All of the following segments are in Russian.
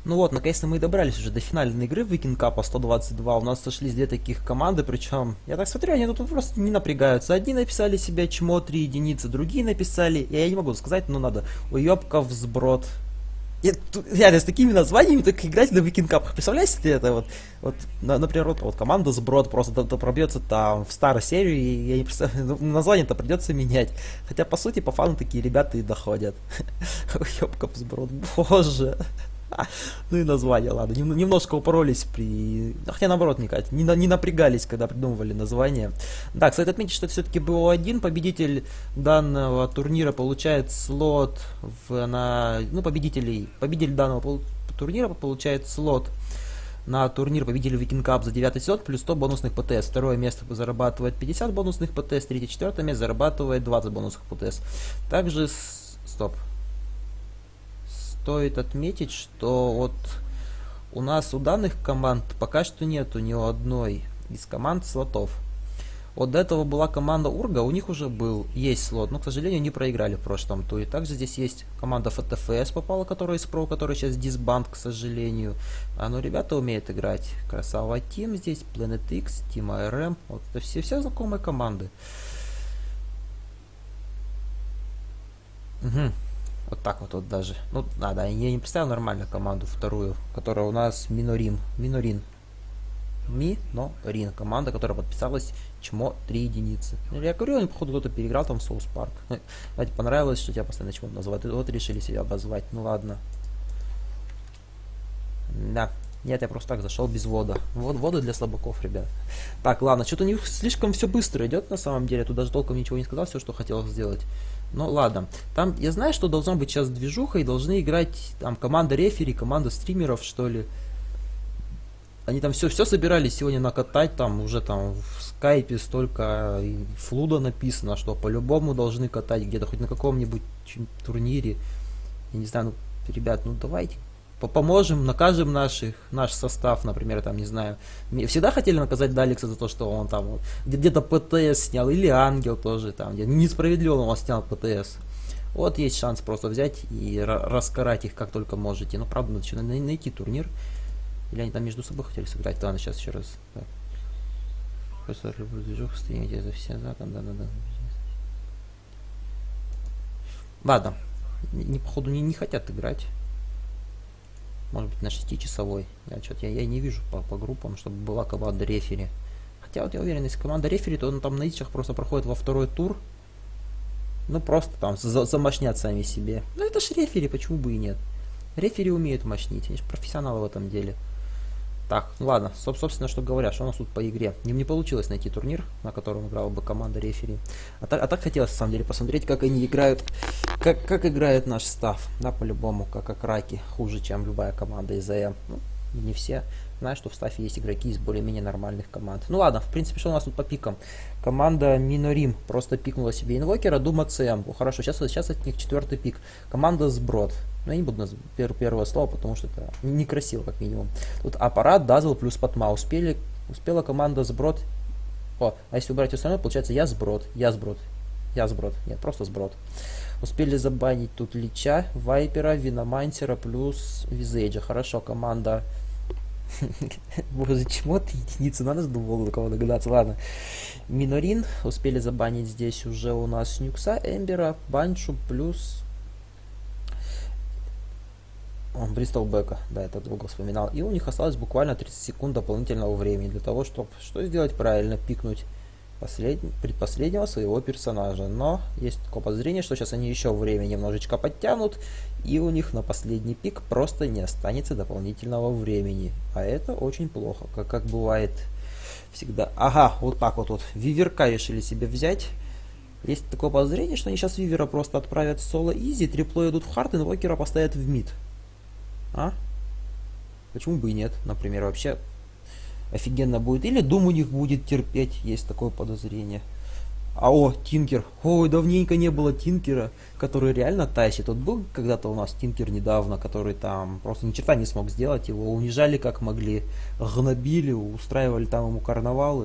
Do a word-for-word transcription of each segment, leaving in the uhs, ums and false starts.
Ну вот, наконец-то мы и добрались уже до финальной игры Викинг Капа сто двадцать два. У нас сошлись две таких команды, причем, я так смотрю, они тут просто не напрягаются. Одни написали себе чмо три единицы, другие написали, я не могу сказать, но надо, уебков сброд. И тут реально с такими названиями так играть на Викинг Капах. Представляете себе это вот, вот на- например, вот, вот команда сброд просто то, то пробьется там в старой серии, и я не представляю, ну, название-то придется менять. Хотя, по сути, по фану такие ребята и доходят. Уебков сброд, боже. Ну и название, ладно. Нем- немножко упоролись при... ну, Хотя наоборот, не, Кать, не, на- не напрягались, когда придумывали название. Да, кстати, отметить, что это все-таки был один победитель данного турнира получает слот в, на... Ну, победителей... Победитель данного пол- турнира получает слот на турнир победитель Викинг Cup за девятый сезон плюс сто бонусных ПТС. Второе место зарабатывает пятьдесят бонусных ПТС, третье, четвертое место зарабатывает двадцать бонусных ПТС. Также... с- Стоп. Стоит отметить, что вот у нас у данных команд пока что нету ни у одной из команд слотов. Вот до этого была команда Урга, у них уже был, есть слот, но, к сожалению, не проиграли в прошлом туре. Также здесь есть команда эф ти эф эс попала, которая из про, которая сейчас дисбанд, к сожалению. А ну, ребята умеют играть. Красава Team здесь, Planet X, Team эй ар эм. Вот это все, все знакомые команды. Угу. Вот так вот, вот даже. Ну, да, да, я не представил нормально команду вторую, которая у нас Минорим. Минорин. Минорин. Команда, которая подписалась чмо три единицы. Я говорю, они, походу, кто-то переиграл там в Соус Парк. Кстати, понравилось, что тебя постоянно чмо называют. Вот решили себя обозвать. Ну ладно. Да. Нет, я просто так зашел без вода. Вот воды для слабаков, ребят. Так, ладно, что-то у них слишком все быстро идет на самом деле. Тут даже толком ничего не сказал, все, что хотел сделать. Ну ладно. Там, я знаю, что должна быть сейчас движуха, и должны играть там команда рефери, команда стримеров, что ли. Они там все, все собирались сегодня накатать, там уже там в скайпе столько и флуда написано, что по-любому должны катать где-то, хоть на каком-нибудь турнире. Я не знаю, ну, ребят, ну давайте поможем, накажем наших, наш состав, например, там, не знаю. Всегда хотели наказать Даликса за то, что он там вот, где-то ПТС снял, или Ангел тоже там, где несправедливо он снял ПТС. Вот есть шанс просто взять и раскарать их как только можете. Но правда, надо еще найти турнир. Или они там между собой хотели сыграть. Ладно, сейчас еще раз. Так. Просто движок стримите это все, да, да, да, да. Ладно. Не, походу, не, не хотят играть. Может быть, на шестичасовой. Я что-то я, я не вижу по, по группам, чтобы была команда рефери. Хотя вот я уверен, если команда рефери, то он там на ичах просто проходит во второй тур. Ну просто там за, замашнят сами себе. Ну это ж рефери, почему бы и нет. Рефери умеют мощнить, они же профессионалы в этом деле. Так, ну ладно, собственно, что говоря, что у нас тут по игре. Им не получилось найти турнир, на котором играла бы команда рефери. А так, а так хотелось, на самом деле, посмотреть, как они играют, как, как играет наш став. Да, по-любому, как, как раки, хуже, чем любая команда из АМ. Ну, не все. Знаю, что в стафе есть игроки из более-менее нормальных команд. Ну ладно, в принципе, что у нас тут по пикам? Команда Минорим просто пикнула себе инвокера, Дума ЦМ. О, хорошо, сейчас, сейчас от них четвертый пик. Команда Сброд. Но я не буду назвать пер первое слово, потому что это некрасиво, как минимум. Тут аппарат, Дазл плюс Патма. Успели, успела команда Сброд. О, а если убрать остальное, получается я Сброд. Я Сброд. Я Сброд. Нет, просто Сброд. Успели забанить тут Лича, Вайпера, Виномансера плюс Визейджа. Хорошо, команда... Боже, чему ты единицы? Надо же было до кого догадаться. Ладно. Минорин. Успели забанить здесь уже у нас Нюкса, Эмбера, Баншу плюс... Бристолбека, да, это долго вспоминал. И у них осталось буквально тридцать секунд дополнительного времени для того, чтобы что сделать правильно, пикнуть послед... предпоследнего своего персонажа. Но есть такое подозрение, что сейчас они еще время немножечко подтянут, и у них на последний пик просто не останется дополнительного времени. А это очень плохо, как, как бывает всегда. Ага, вот так вот, вот. Виверка решили себе взять. Есть такое подозрение, что они сейчас Вивера просто отправят в соло изи, трипло идут в хард, и инвокера поставят в мид. А? Почему бы и нет, например, вообще офигенно будет. Или Дум у них будет терпеть, есть такое подозрение. А о, Тинкер. Ой, давненько не было Тинкера, который реально тащит. Вот был когда-то у нас Тинкер недавно, который там просто ни черта не смог сделать. Его унижали как могли, гнобили, устраивали там ему карнавалы.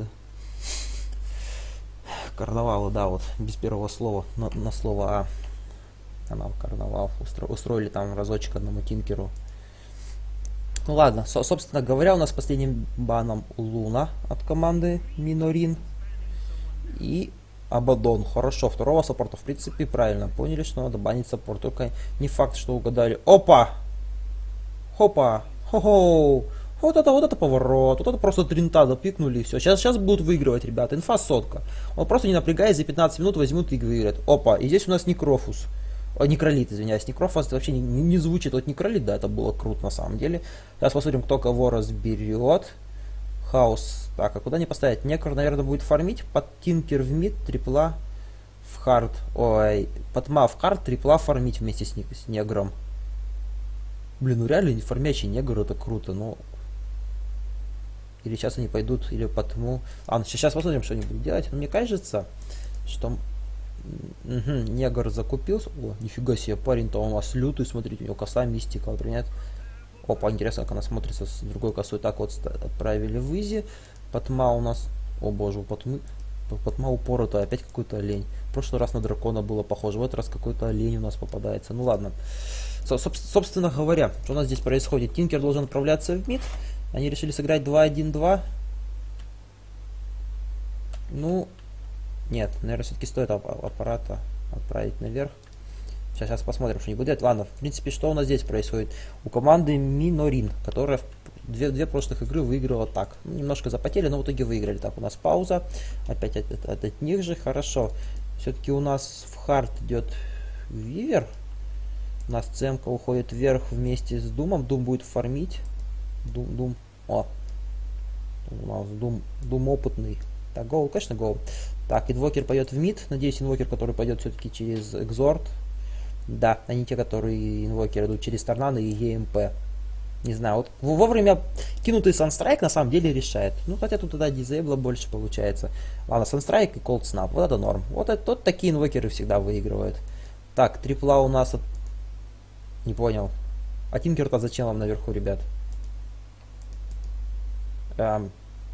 Карнавалы, да, вот, без первого слова, на, на слово А. А нам карнавал устро, устроили там разочек одному Тинкеру. Ну ладно, со- собственно говоря, у нас последним баном Луна от команды Минорин и Абадон. Хорошо, второго саппорта, в принципе, правильно поняли, что надо банить саппорт. Только не факт, что угадали. Опа! Хопа! Хо-хо! Вот это, вот это поворот, вот это просто тринта запикнули и все. Сейчас, сейчас будут выигрывать, ребята. Инфа сотка. Он просто не напрягаясь, за пятнадцать минут возьмут и выиграют. Опа, и здесь у нас Некрофус. О, Некролит, извиняюсь. Некрофус вообще не, не, не звучит. Вот Некролит, да, это было круто на самом деле. Сейчас посмотрим, кто кого разберет. Хаос. Так, а куда не поставить? Некр, наверное, будет фармить. Под Тинкер в мид, трипла в хард. Ой, Патма в хард, трипла фармить вместе с, с негром. Блин, ну реально фармячий негр, это круто, но... Или сейчас они пойдут, или потому... А, ну сейчас посмотрим, что они будут делать. Но мне кажется, что... Угу, негр закупился. О, нифига себе, парень-то у нас лютый, смотрите, у него коса мистика, например. Опа, интересно, как она смотрится с другой косой. Так вот, отправили в изи. Патма у нас... О боже, у Патмы... Патма упоротая, опять какой-то олень. В прошлый раз на дракона было похоже, в этот раз какой-то олень у нас попадается. Ну ладно. Со собственно говоря, что у нас здесь происходит? Тинкер должен отправляться в мид. Они решили сыграть два один два. Ну, нет, наверное, все-таки стоит ап аппарата отправить наверх. Сейчас, сейчас посмотрим, что они будут делать. Ладно, в принципе, что у нас здесь происходит? У команды Минорин, которая две, две прошлых игры выиграла так. Немножко запотели, но в итоге выиграли. Так, у нас пауза. Опять от, от, от, от них же. Хорошо. Все-таки у нас в хард идет Вивер. У нас цемка уходит вверх вместе с Думом. Дум будет фармить. Дум, Дум. О. У нас Дум, Дум опытный. Так, гол, конечно, гол. Так, инвокер пойдет в мид. Надеюсь, инвокер, который пойдет все-таки через экзорт. Да, они те, которые инвокеры идут через торнадо и ЕМП. Не знаю, вот вовремя кинутый Санстрайк на самом деле решает. Ну, хотя тут тогда дизейбла больше получается. Ладно, Санстрайк и Cold Snap, вот это норм. Вот это, вот такие инвокеры всегда выигрывают. Так, трипла у нас... От... Не понял. А Тинкер-то зачем вам наверху, ребят? Эм...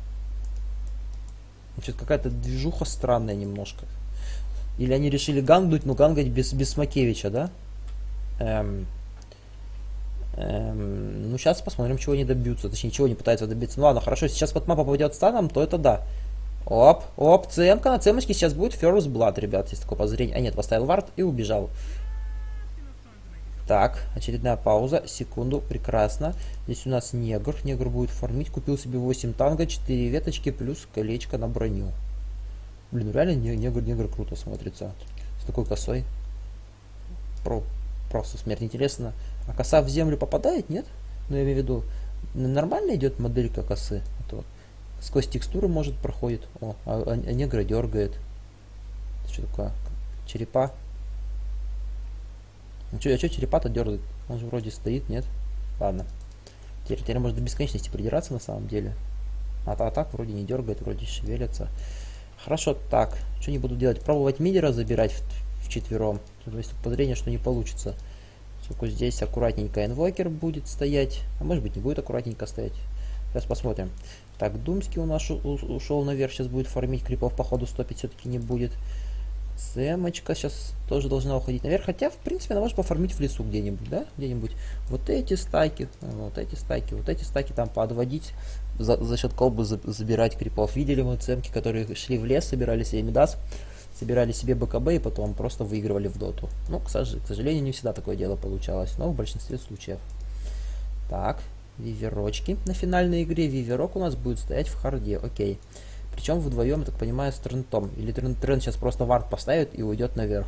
Что-то какая-то движуха странная немножко. Или они решили гангнуть, но гангать без, без Смакевича, да? Эм... Эм... Ну, сейчас посмотрим, чего они добьются. Точнее, чего они пытаются добиться. Ну ладно, хорошо, сейчас Патма попадет станом, то это да. Оп, оп, ЦМ-ка на цемочке сейчас будет First Blood, ребят. Есть такое подозрение. А нет, поставил вард и убежал. Так, очередная пауза. Секунду, прекрасно. Здесь у нас негр. Негр будет фармить. Купил себе восемь танго, четыре веточки, плюс колечко на броню. Блин, ну реально негр, негр круто смотрится. С такой косой. Про, просто смерть. Интересно. А коса в землю попадает, нет? Ну, я имею в виду, нормально идет моделька косы. А то сквозь текстуры, может, проходит. О, а, а негра дергает. Что такое? Черепа. А что, а что черепа-то дергает? Он же вроде стоит, нет? Ладно. Теперь, теперь может до бесконечности придираться на самом деле. А, а так вроде не дергает, вроде шевелится. Хорошо, так. Что не буду делать? Пробовать мидера забирать в, в четвером. Тут есть подозрение, что не получится. Сколько здесь аккуратненько инвокер будет стоять. А может быть не будет аккуратненько стоять. Сейчас посмотрим. Так, Думский у нас ушел наверх. Сейчас будет фармить крипов. Походу стопить все-таки не будет. Сэмочка сейчас тоже должна уходить наверх. Хотя, в принципе, она может пофармить в лесу где-нибудь, да? Где-нибудь. Вот эти стайки, вот эти стайки, вот эти стайки там подводить. За, за счет колбы за, забирать крипов. Видели мы цемки, которые шли в лес, собирали себе медас, собирали себе БКБ и потом просто выигрывали в доту. Ну, к, сож к сожалению, не всегда такое дело получалось, но в большинстве случаев. Так, виверочки на финальной игре. Виверок у нас будет стоять в харде, окей. Причем вдвоем, я так понимаю, с Трентом. Или Трент, Трент сейчас просто вард поставит и уйдет наверх.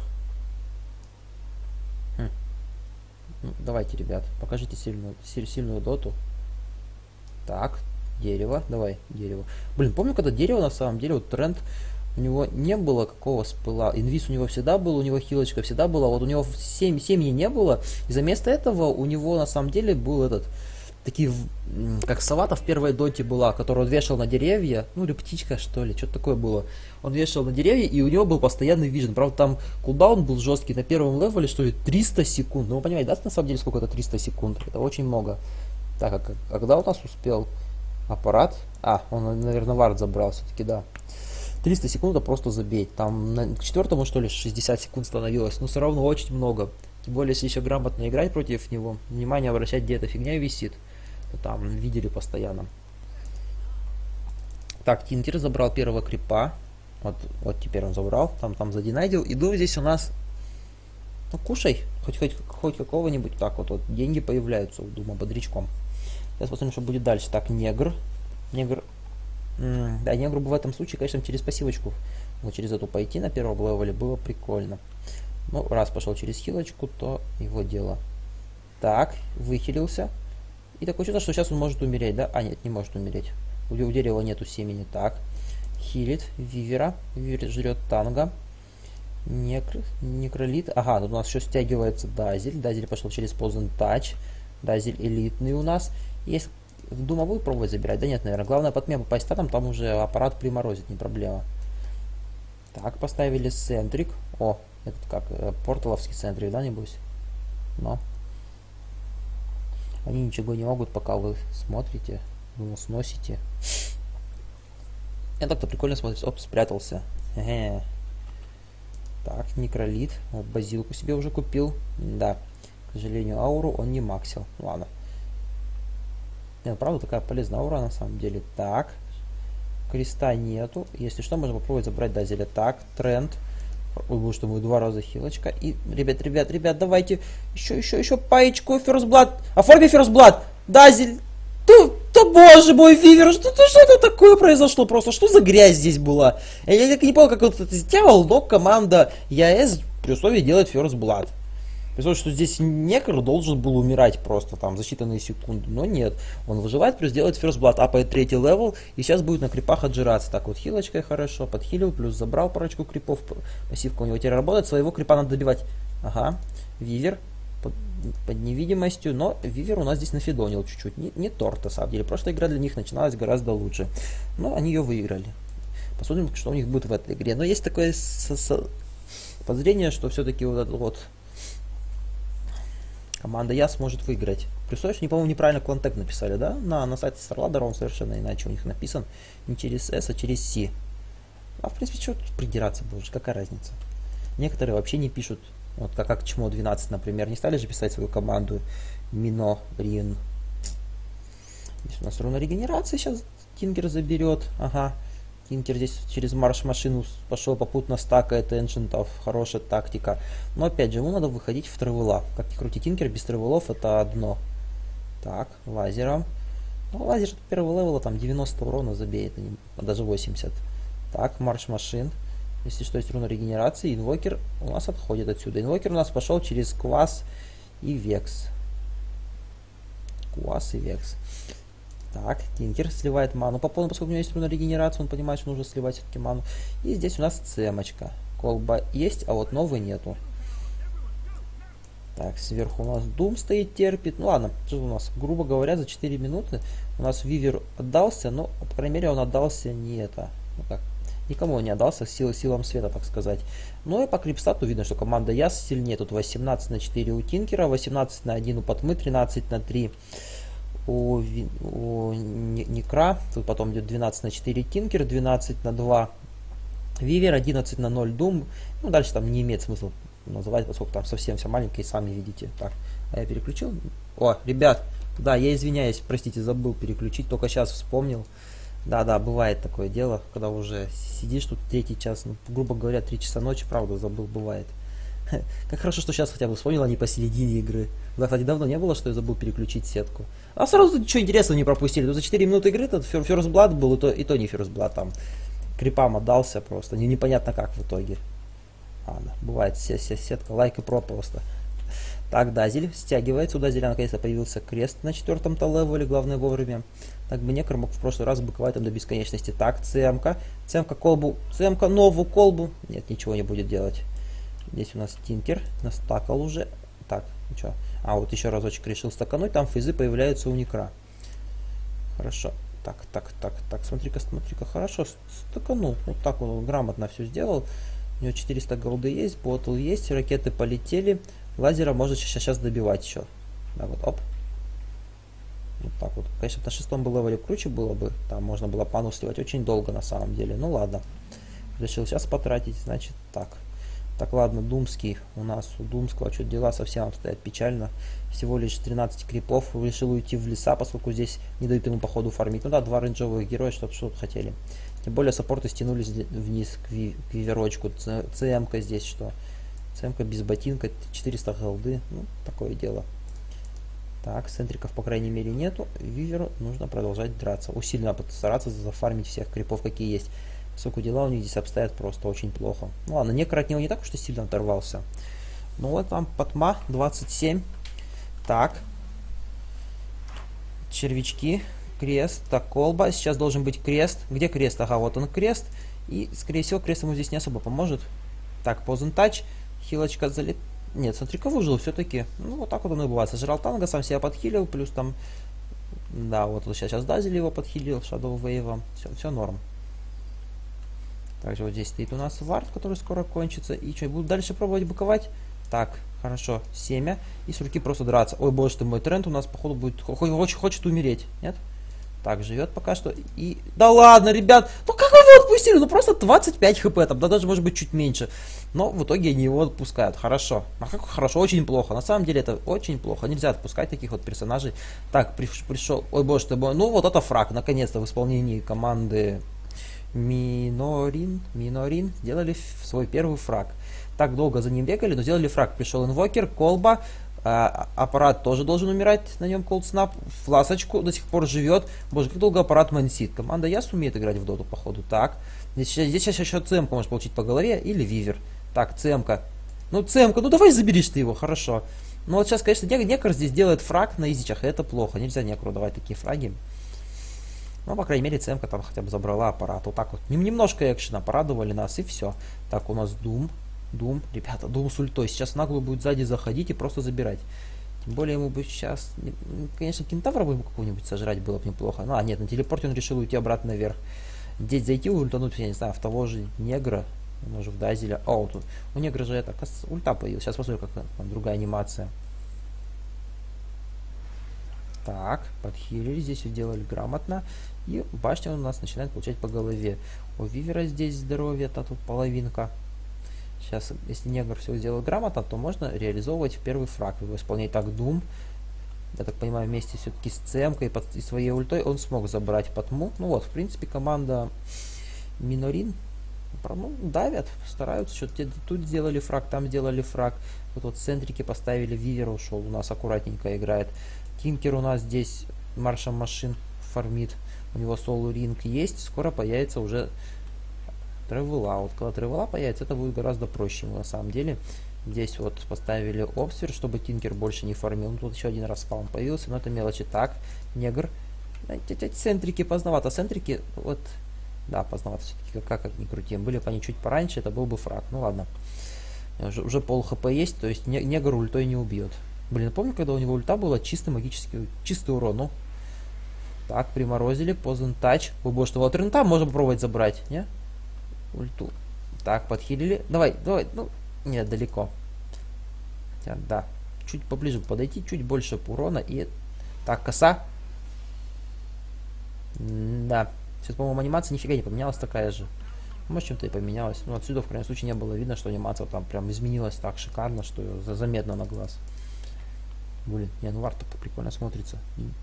Хм. Ну, давайте, ребят, покажите сильную, сильную доту. Так, дерево, давай, дерево. Блин, помню, когда дерево на самом деле, вот Трент, у него не было какого спыла. Инвиз у него всегда был, у него хилочка всегда была. Вот у него семь, семьи не было. И за место этого у него на самом деле был этот... Такие, как Салата в первой доте была, которую он вешал на деревья. Ну, или птичка, что ли, что-то такое было. Он вешал на деревья, и у него был постоянный вижен. Правда, там кулдаун был жесткий на первом левеле, что ли, триста секунд. Ну, вы понимаете, да, на самом деле, сколько это триста секунд? Это очень много. Так, а, а когда у нас успел аппарат? А, он, наверное, вард забрал все-таки, да. триста секунд это просто забей. Там на, к четвертому, что ли, шестьдесят секунд становилось. Но все равно очень много. Тем более, если еще грамотно играть против него, внимание обращать, где эта фигня висит. Там видели постоянно. Так, Тинкер забрал первого крипа. Вот, вот теперь он забрал. Там, там задинайдил. И Дум здесь у нас... Ну, кушай. Хоть, хоть, хоть какого-нибудь. Так, вот, вот деньги появляются у Дума бодрячком. Сейчас посмотрим, что будет дальше. Так, негр. Негр. М-м, да, негру бы в этом случае, конечно, через пассивочку. Вот через эту пойти на первом левеле было прикольно. Ну, раз пошел через хилочку, то его дело. Так, выхилился. И такое чувство, что сейчас он может умереть, да? А, нет, не может умереть. У, у дерева нету семени. Так, хилит Вивера. Вивер жрет танго. Некр... Некролит. Ага, тут у нас еще стягивается Дазель. Дазель пошел через Poison Touch. Дазель элитный у нас. Есть... Дума будет пробовать забирать? Да нет, наверное. Главное под меня попасть там, там уже аппарат приморозит, не проблема. Так, поставили центрик. О, это как, порталовский центрик, да, небось? Но. Они ничего не могут, пока вы смотрите. Думал, сносите. Я так-то прикольно смотрится. Оп, спрятался. Хе-хе. Так, некролит. Вот, базилку себе уже купил. Да. К сожалению, ауру он не максил. Ладно. Нет, правда, такая полезная аура на самом деле. Так. Креста нету. Если что, можно попробовать забрать Дазеля. Так, тренд. Ой, что мы два раза хилочка. И, ребят, ребят, ребят, давайте еще, еще, еще паечку. First Blood. Оформи First Blood. Дазель. Да, да боже мой, Вивер, что, что это такое произошло просто? Что за грязь здесь была? Я, я, я не понял, как вот это сделал, но команда ЕАЭС при условии делает First Blood. Представляешь, что здесь некр должен был умирать просто там за считанные секунды, но нет. Он выживает, плюс делает First Blood, апает третий левел, и сейчас будет на крипах отжираться. Так вот, хилочкой хорошо, подхилил, плюс забрал парочку крипов, пассивка у него теперь работает, своего крипа надо добивать. Ага, Вивер под, под невидимостью, но Вивер у нас здесь нафидонил чуть-чуть, не, не торт на самом деле. Прошлая игра для них начиналась гораздо лучше, но они ее выиграли. Посмотрим, что у них будет в этой игре. Но есть такое подозрение, что все-таки вот этот вот команда ЕАЭС может выиграть. При условии, что они, по-моему, неправильно клантек написали, да? На, на сайте StarLadder он совершенно иначе у них написан. Не через S, а через C. А в принципе, что тут придираться больше? Какая разница? Некоторые вообще не пишут. Вот как, как Чмо двенадцать, например. Не стали же писать свою команду Мино Рин. Здесь у нас руна регенерации. Сейчас Тинкер заберет. Ага. Тинкер здесь через марш-машину пошел попутно стакает эншентов. Хорошая тактика. Но опять же, ему надо выходить в тревела. Как ни крути, Тинкер без тревелов это одно. Так, лазером. Ну, лазер первого левела там девяносто урона забеет, а даже восемьдесят. Так, марш-машин. Если что, есть руна регенерации. Инвокер у нас отходит отсюда. Инвокер у нас пошел через Квас и Векс. Квас и Векс. Так, Тинкер сливает ману по полному, поскольку у него есть руна регенерации, он понимает, что нужно сливать все-таки ману. И здесь у нас цемочка. Колба есть, а вот новой нету. Так, сверху у нас Дум стоит, терпит. Ну ладно, что у нас, грубо говоря, за четыре минуты у нас Вивер отдался, но, по крайней мере, он отдался не это. Ну как, никому он не отдался, сил, силам света, так сказать. Ну и по крипстату видно, что команда ЕАЭС сильнее. Тут восемнадцать на четыре у Тинкера, восемнадцать на один у Патмы, тринадцать на три у, у Некра. Тут потом идет двенадцать на четыре Тинкер, двенадцать на два Вивер, одиннадцать на ноль Дум. Ну дальше там не имеет смысла называть, поскольку там совсем все маленькие, сами видите. Так, а я переключил. О, ребят, да, я извиняюсь, простите, забыл переключить, только сейчас вспомнил. Да-да, бывает такое дело, когда уже сидишь тут третий час, ну, грубо говоря, три часа ночи, правда, забыл, бывает. Как хорошо, что сейчас хотя бы вспомнил, а не посередине игры. Да, кстати, давно не было, что я забыл переключить сетку. А сразу тут ничего интересного не пропустили. Тут за четыре минуты игры тут First Blood был, и то, и то не First Blood, там крипам отдался просто, не, непонятно как в итоге. Ладно, бывает, вся, вся сетка, лайк и про просто. Так, Дазель стягивается. У Дазеля наконец-то появился крест на четвертом-то левеле, главное вовремя. Так бы Некр мог в прошлый раз быковать там до бесконечности. Так, ЦМК. ЦМК колбу. ЦМК новую колбу. Нет, ничего не будет делать. Здесь у нас Тинкер. Настакал уже. Так, ну что? А, вот еще разочек решил стакануть. Там фейзы появляются у Некра. Хорошо. Так, так, так, так. Смотри-ка, смотри-ка. Хорошо. Стаканул. Вот так он грамотно все сделал. У него четыреста голды есть, ботл есть, ракеты полетели. Лазера может сейчас, сейчас добивать еще. Да, вот, оп. Вот так вот. Конечно, на шестом было левеле круче было бы. Там можно было пану сливать очень долго на самом деле. Ну ладно. Решил сейчас потратить, значит так. Так, ладно, Думский. У нас у Думского что дела совсем обстоят печально. Всего лишь тринадцать крипов. Решил уйти в леса, поскольку здесь не дают ему походу фармить. Ну да, два рейнджовых героя что-то что хотели. Тем более саппорты стянулись вниз к, ви, к виверочку. ЦМ-ка здесь что? ЦМ-ка без ботинка, четыреста голды. Ну, такое дело. Так, центриков по крайней мере нету. Виверу нужно продолжать драться. Усиленно постараться зафармить всех крипов, какие есть. Поскольку дела у них здесь обстоят просто очень плохо. Ну ладно, некро от него не так уж и сильно оторвался. Ну вот там Патма двадцать семь. Так. Червячки. Крест. Так, колба. Сейчас должен быть крест. Где крест? Ага, вот он крест. И, скорее всего, крест ему здесь не особо поможет. Так, позен тач. Хилочка залет. Нет, смотри-ка, выжил все-таки. Ну, вот так вот он и бывает. Сожрал танго, сам себя подхилил. Плюс там... Да, вот сейчас, сейчас Дазель его подхилил. Shadow Wave. Все, все норм. Также вот здесь стоит у нас вард, который скоро кончится. И что, буду дальше пробовать быковать? Так, хорошо, семя. И с руки просто драться. Ой, боже ты мой, Трент у нас, походу, будет... Хочет, хочет умереть, нет? Так, живет пока что. И... Да ладно, ребят! Ну как вы его отпустили? Ну просто двадцать пять хп там, да даже может быть чуть меньше. Но в итоге они его отпускают. Хорошо. А как хорошо? Очень плохо. На самом деле это очень плохо. Нельзя отпускать таких вот персонажей. Так, приш, пришел... Ой, боже ты мой. Ну вот это фраг. Наконец-то в исполнении команды... Минорин, Минорин сделали свой первый фраг. Так долго за ним бегали, но сделали фраг. Пришел инвокер, колба, э, аппарат тоже должен умирать, на нем колдснап, фласочку до сих пор живет. Боже, как долго аппарат мансит. Команда Яс умеет играть в доту, походу. Так, здесь, здесь сейчас еще ЦМ-ка может получить по голове или Вивер. Так, ЦМ-ка. Ну, ЦМ-ка, ну давай заберешь ты его, хорошо. Ну вот сейчас, конечно, Некр здесь делает фраг на изичах, и это плохо. Нельзя Некру давать такие фраги. Ну, по крайней мере, ЦМ-ка там хотя бы забрала аппарат. Вот так вот. Немножко экшена, порадовали нас, и все. Так, у нас Дум. Дум. Ребята, Дум с ультой. Сейчас нагло будет сзади заходить и просто забирать. Тем более ему бы сейчас... Конечно, кентавра бы какого-нибудь сожрать было бы неплохо. Ну, а нет, на телепорте он решил уйти обратно наверх. Здесь зайти ультануть, я не знаю, в того же негра. Он уже в Дазеля. О, тут у негра же это ульта появилась. Сейчас посмотрю, как там другая анимация. Так, подхилили, здесь все делали грамотно. И башня у нас начинает получать по голове. У Вивера здесь здоровье-то тут половинка. Сейчас, если негр все сделал грамотно, то можно реализовывать первый фраг. Его исполнять так Дум. Я так понимаю, вместе все-таки с ЦМ-кой и своей ультой он смог забрать Патму. Ну вот, в принципе, команда Минорин ну, давят, стараются. Что-то тут сделали фраг, там сделали фраг. Вот вот центрики поставили, Вивер ушел, у нас аккуратненько играет. Тинкер у нас здесь маршем машин фармит. У него соло ринг есть. Скоро появится уже тревела. Вот когда тревела появится, это будет гораздо проще на самом деле. Здесь вот поставили обсвер, чтобы Тинкер больше не фармил. Ну, тут еще один раз спаун появился, но это мелочи. Так, негр. Эти центрики поздновато. Центрики, вот, да, поздновато все-таки, как, как ни крути. Были бы они чуть пораньше, это был бы фраг. Ну ладно. Уже, уже пол хп есть, то есть негр ультой не убьет. Блин, помню, когда у него ульта была чистый магический, чистый урон, ну. Так, приморозили, позен тач. Ой, боже, что вот рента можно попробовать забрать, не? Ульту. Так, подхилили. Давай, давай, ну, нет, далеко. Хотя, да, чуть поближе подойти, чуть больше урона и... Так, коса. М да, сейчас, по-моему, анимация нифига не поменялась, такая же. Может, чем-то и поменялась. Ну, отсюда, в крайнем случае, не было видно, что анимация там прям изменилась так шикарно, что заметно на глаз. Блин, не, ну вард прикольно смотрится.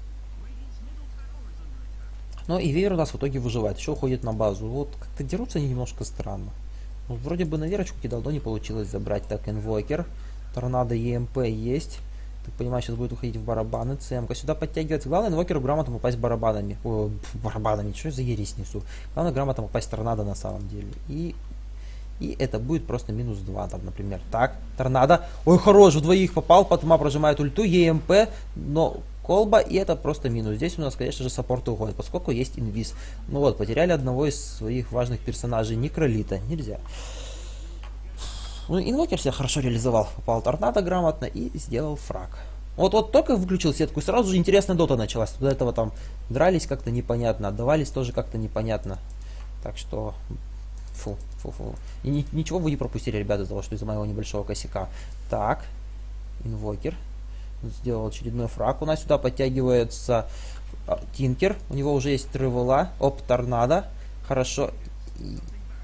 Ну и Вивер у нас в итоге выживает, еще уходит на базу. Вот как-то дерутся они немножко странно. Ну, вроде бы на верочку кидал, но не получилось забрать. Так, инвокер, торнадо ЕМП есть. Так понимаю, сейчас будет уходить в барабаны. ЦМ-ка сюда подтягивается. Главное инвокеру грамотно попасть барабанами. О, барабанами, что я за ересь несу. Главное грамотно попасть торнадо на самом деле. И... И это будет просто минус два, там, например. Так, торнадо. Ой, хорош, в двоих попал. Патма прожимает ульту, ЕМП, но колба, и это просто минус. Здесь у нас, конечно же, саппорты уходят, поскольку есть инвиз. Ну вот, потеряли одного из своих важных персонажей, Некролита. Нельзя. Ну, инвокер себя хорошо реализовал. Попал торнадо грамотно и сделал фраг. Вот, вот только выключил сетку, и сразу же интересная дота началась. До этого там дрались как-то непонятно, отдавались тоже как-то непонятно. Так что... Фу, фу, фу. И ни, ничего вы не пропустили, ребята, из-за того, что из-за моего небольшого косяка. Так, инвокер сделал очередной фраг. У нас сюда подтягивается Тинкер. У него уже есть тревела. Оп, торнадо. Хорошо. И...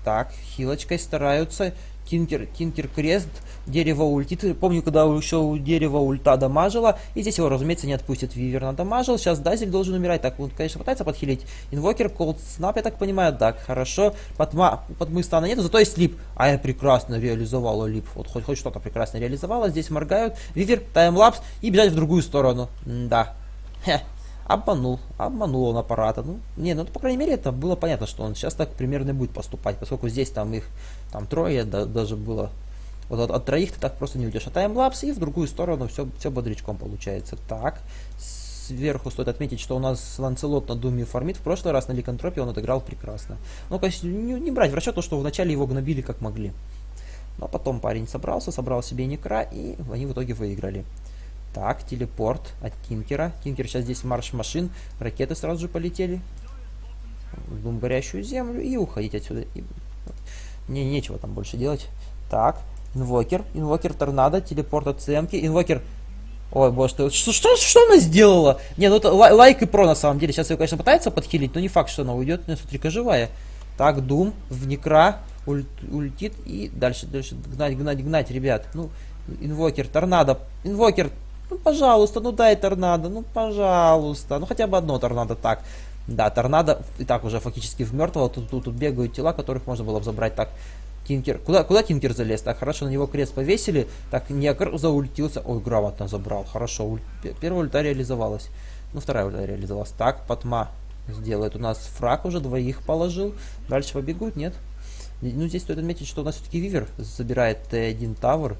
Так, хилочкой стараются. Тинкер, Тинкер крест, дерево ультит. Помню, когда еще у дерева ульта дамажила. И здесь его, разумеется, не отпустит. Вивер надамажил. Сейчас Дазель должен умирать. Так, он, конечно, пытается подхилить. Инвокер, Колд Снап, я так понимаю. Так, хорошо. Подма, подмы стана нету, зато есть лип. А я прекрасно реализовала лип. Вот хоть, хоть что-то прекрасно реализовала. Здесь моргают. Вивер, таймлапс и бежать в другую сторону. М да. Хе. Обманул, обманул он аппарата. Ну, не, ну, по крайней мере, это было понятно, что он сейчас так примерно будет поступать, поскольку здесь там их, там трое да, даже было. Вот от, от троих ты так просто не уйдешь. А таймлапс и в другую сторону все, все бодрячком получается. Так, сверху стоит отметить, что у нас Ланцелот на Думе фармит. В прошлый раз на Ликантропе он отыграл прекрасно. Ну, конечно, не, не брать в расчет то, что вначале его гнобили как могли. Но потом парень собрался, собрал себе Некра, и они в итоге выиграли. Так, телепорт от Тинкера. Тинкер сейчас здесь марш машин. Ракеты сразу же полетели. В дум горящую землю и уходить отсюда. И... Мне нечего там больше делать. Так, инвокер. Инвокер торнадо. Телепорт от ЦМки. Инвокер... Ой, боже, что, что, что, что она сделала? Не, ну это лай, лайк и про на самом деле. Сейчас ее, конечно, пытается подхилить, но не факт, что она уйдет. Ну, смотри-ка, живая. Так, Дум в Некра. Уль, ультит и дальше, дальше гнать, гнать, гнать, ребят. Ну, инвокер, торнадо. Инвокер... Ну, пожалуйста, ну дай торнадо, ну, пожалуйста. Ну, хотя бы одно торнадо так. Да, торнадо и так уже фактически в мертвого. Тут, тут, тут бегают тела, которых можно было бы забрать. Так, Тинкер. Куда, куда Тинкер залез? Так, хорошо, на него крест повесили. Так, Некр заультился. Ой, грамотно забрал. Хорошо, уль... первая ульта реализовалась. Ну, вторая ульта реализовалась. Так, Потма сделает. У нас фраг уже двоих положил. Дальше побегут, нет? Ну, здесь стоит отметить, что у нас все-таки Вивер забирает Т один Тавр.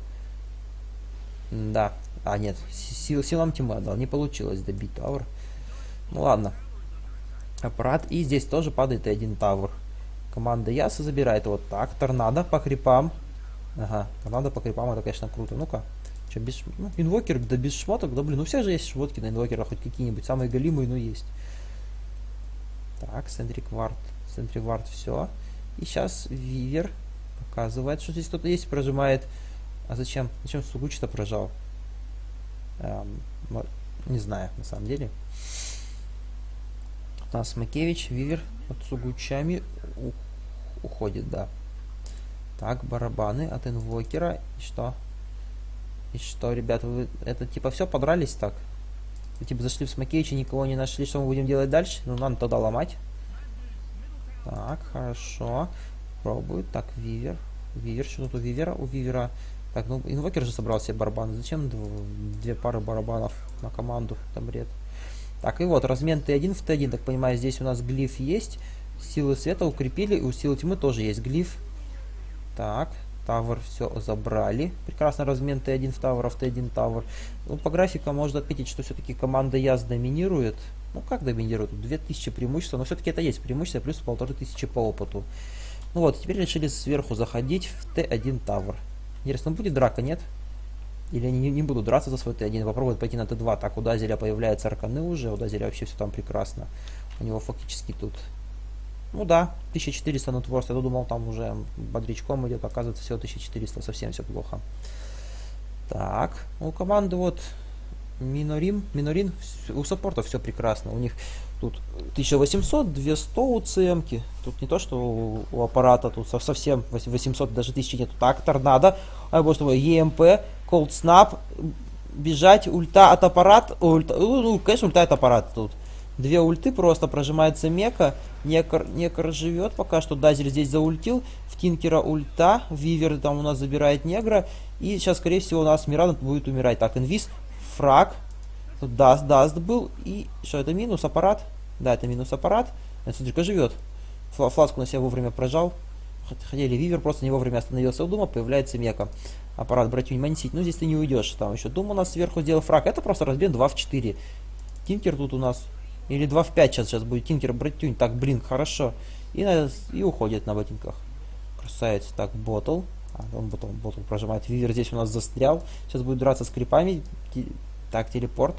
Да. А, нет, сил, силам тьмы отдал. Не получилось добить Тавр. Ну ладно. Аппарат. И здесь тоже падает и один Тавр. Команда Яса забирает вот так. Торнадо по крипам. Ага, торнадо по крипам, это, конечно, круто. Ну-ка. Че, без... Ну, инвокер, да без шмоток, да, блин. Ну, все же есть шмотки на инвокера, хоть какие-нибудь. Самые голимые, но есть. Так, Сентрик Вард. Сентрик Вард, все. И сейчас Вивер показывает, что здесь кто-то есть, прожимает. А зачем? Зачем Сугучи-то прожал? Эм, не знаю, на самом деле. У нас Макевич, Вивер от Сугучами у, уходит, да. Так, барабаны от инвокера. И что? И что, ребята, вы это типа все подрались так? Вы типа зашли в Смакевича, никого не нашли. Что мы будем делать дальше? Ну, надо тогда ломать. Так, хорошо. Пробует. Так, Вивер. Вивер, что тут у Вивера? У Вивера. Так, ну инвокер же собрал себе барабаны. Зачем две пары барабанов на команду? Это бред. Так, и вот, размен Т один в Т один. Так понимаю, здесь у нас глиф есть. Силы света укрепили. И у силы тьмы тоже есть глиф. Так, Тавр все забрали. Прекрасно размен Т один в Тавр, в Т один Тавр. Ну, по графикам можно отметить, что все-таки команда Яс доминирует. Ну, как доминирует? две тысячи преимущества. Но все-таки это есть преимущество, плюс полторы тысячи по опыту. Ну вот, теперь решили сверху заходить в Т один Тавр. Интересно, будет драка, нет? Или они не, не будут драться за свой Т один, попробуют пойти на Т два. Так, у Дазеля появляются арканы уже, у Дазеля вообще все там прекрасно. У него фактически тут... Ну да, тысяча четыреста нутворст. Я думал, там уже бодрячком идет, оказывается, всего тысяча четыреста, совсем все плохо. Так, у команды вот Минорим, Минорин, у саппорта все прекрасно. У них тут тысяча восемьсот, двести у ЦМки. Тут не то, что у, у аппарата, тут совсем восемьсот, даже тысячи нету. Так, торнадо, а вот что, ЕМП, Cold Snap, бежать, ульта от аппарата, ульта, ну, конечно, ульта от аппарата тут. Две ульты просто, прожимается мека, Некр, Некр живет пока что, Дазель здесь заультил, в Тинкера ульта, Вивер там у нас забирает негра, и сейчас, скорее всего, у нас Миран будет умирать. Так, инвиз, фраг, даст, даст был, и что, это минус аппарат? Да, это минус аппарат, смотри-ка живет, фласку на себя вовремя прожал, хотели Вивер просто не вовремя остановился у Дума, появляется мека. Аппарат братюнь мансить, ну здесь ты не уйдешь, там еще Дум у нас сверху сделал фраг, это просто разбен два в четыре. Тинкер тут у нас... Или два в пять сейчас, сейчас будет Тинкер, братюнь. Так, блин, хорошо. И, на, и уходит на ботинках. Красавец. Так, Ботл. А, он Ботл, Ботл прожимает. Вивер здесь у нас застрял. Сейчас будет драться с крипами. Так, телепорт.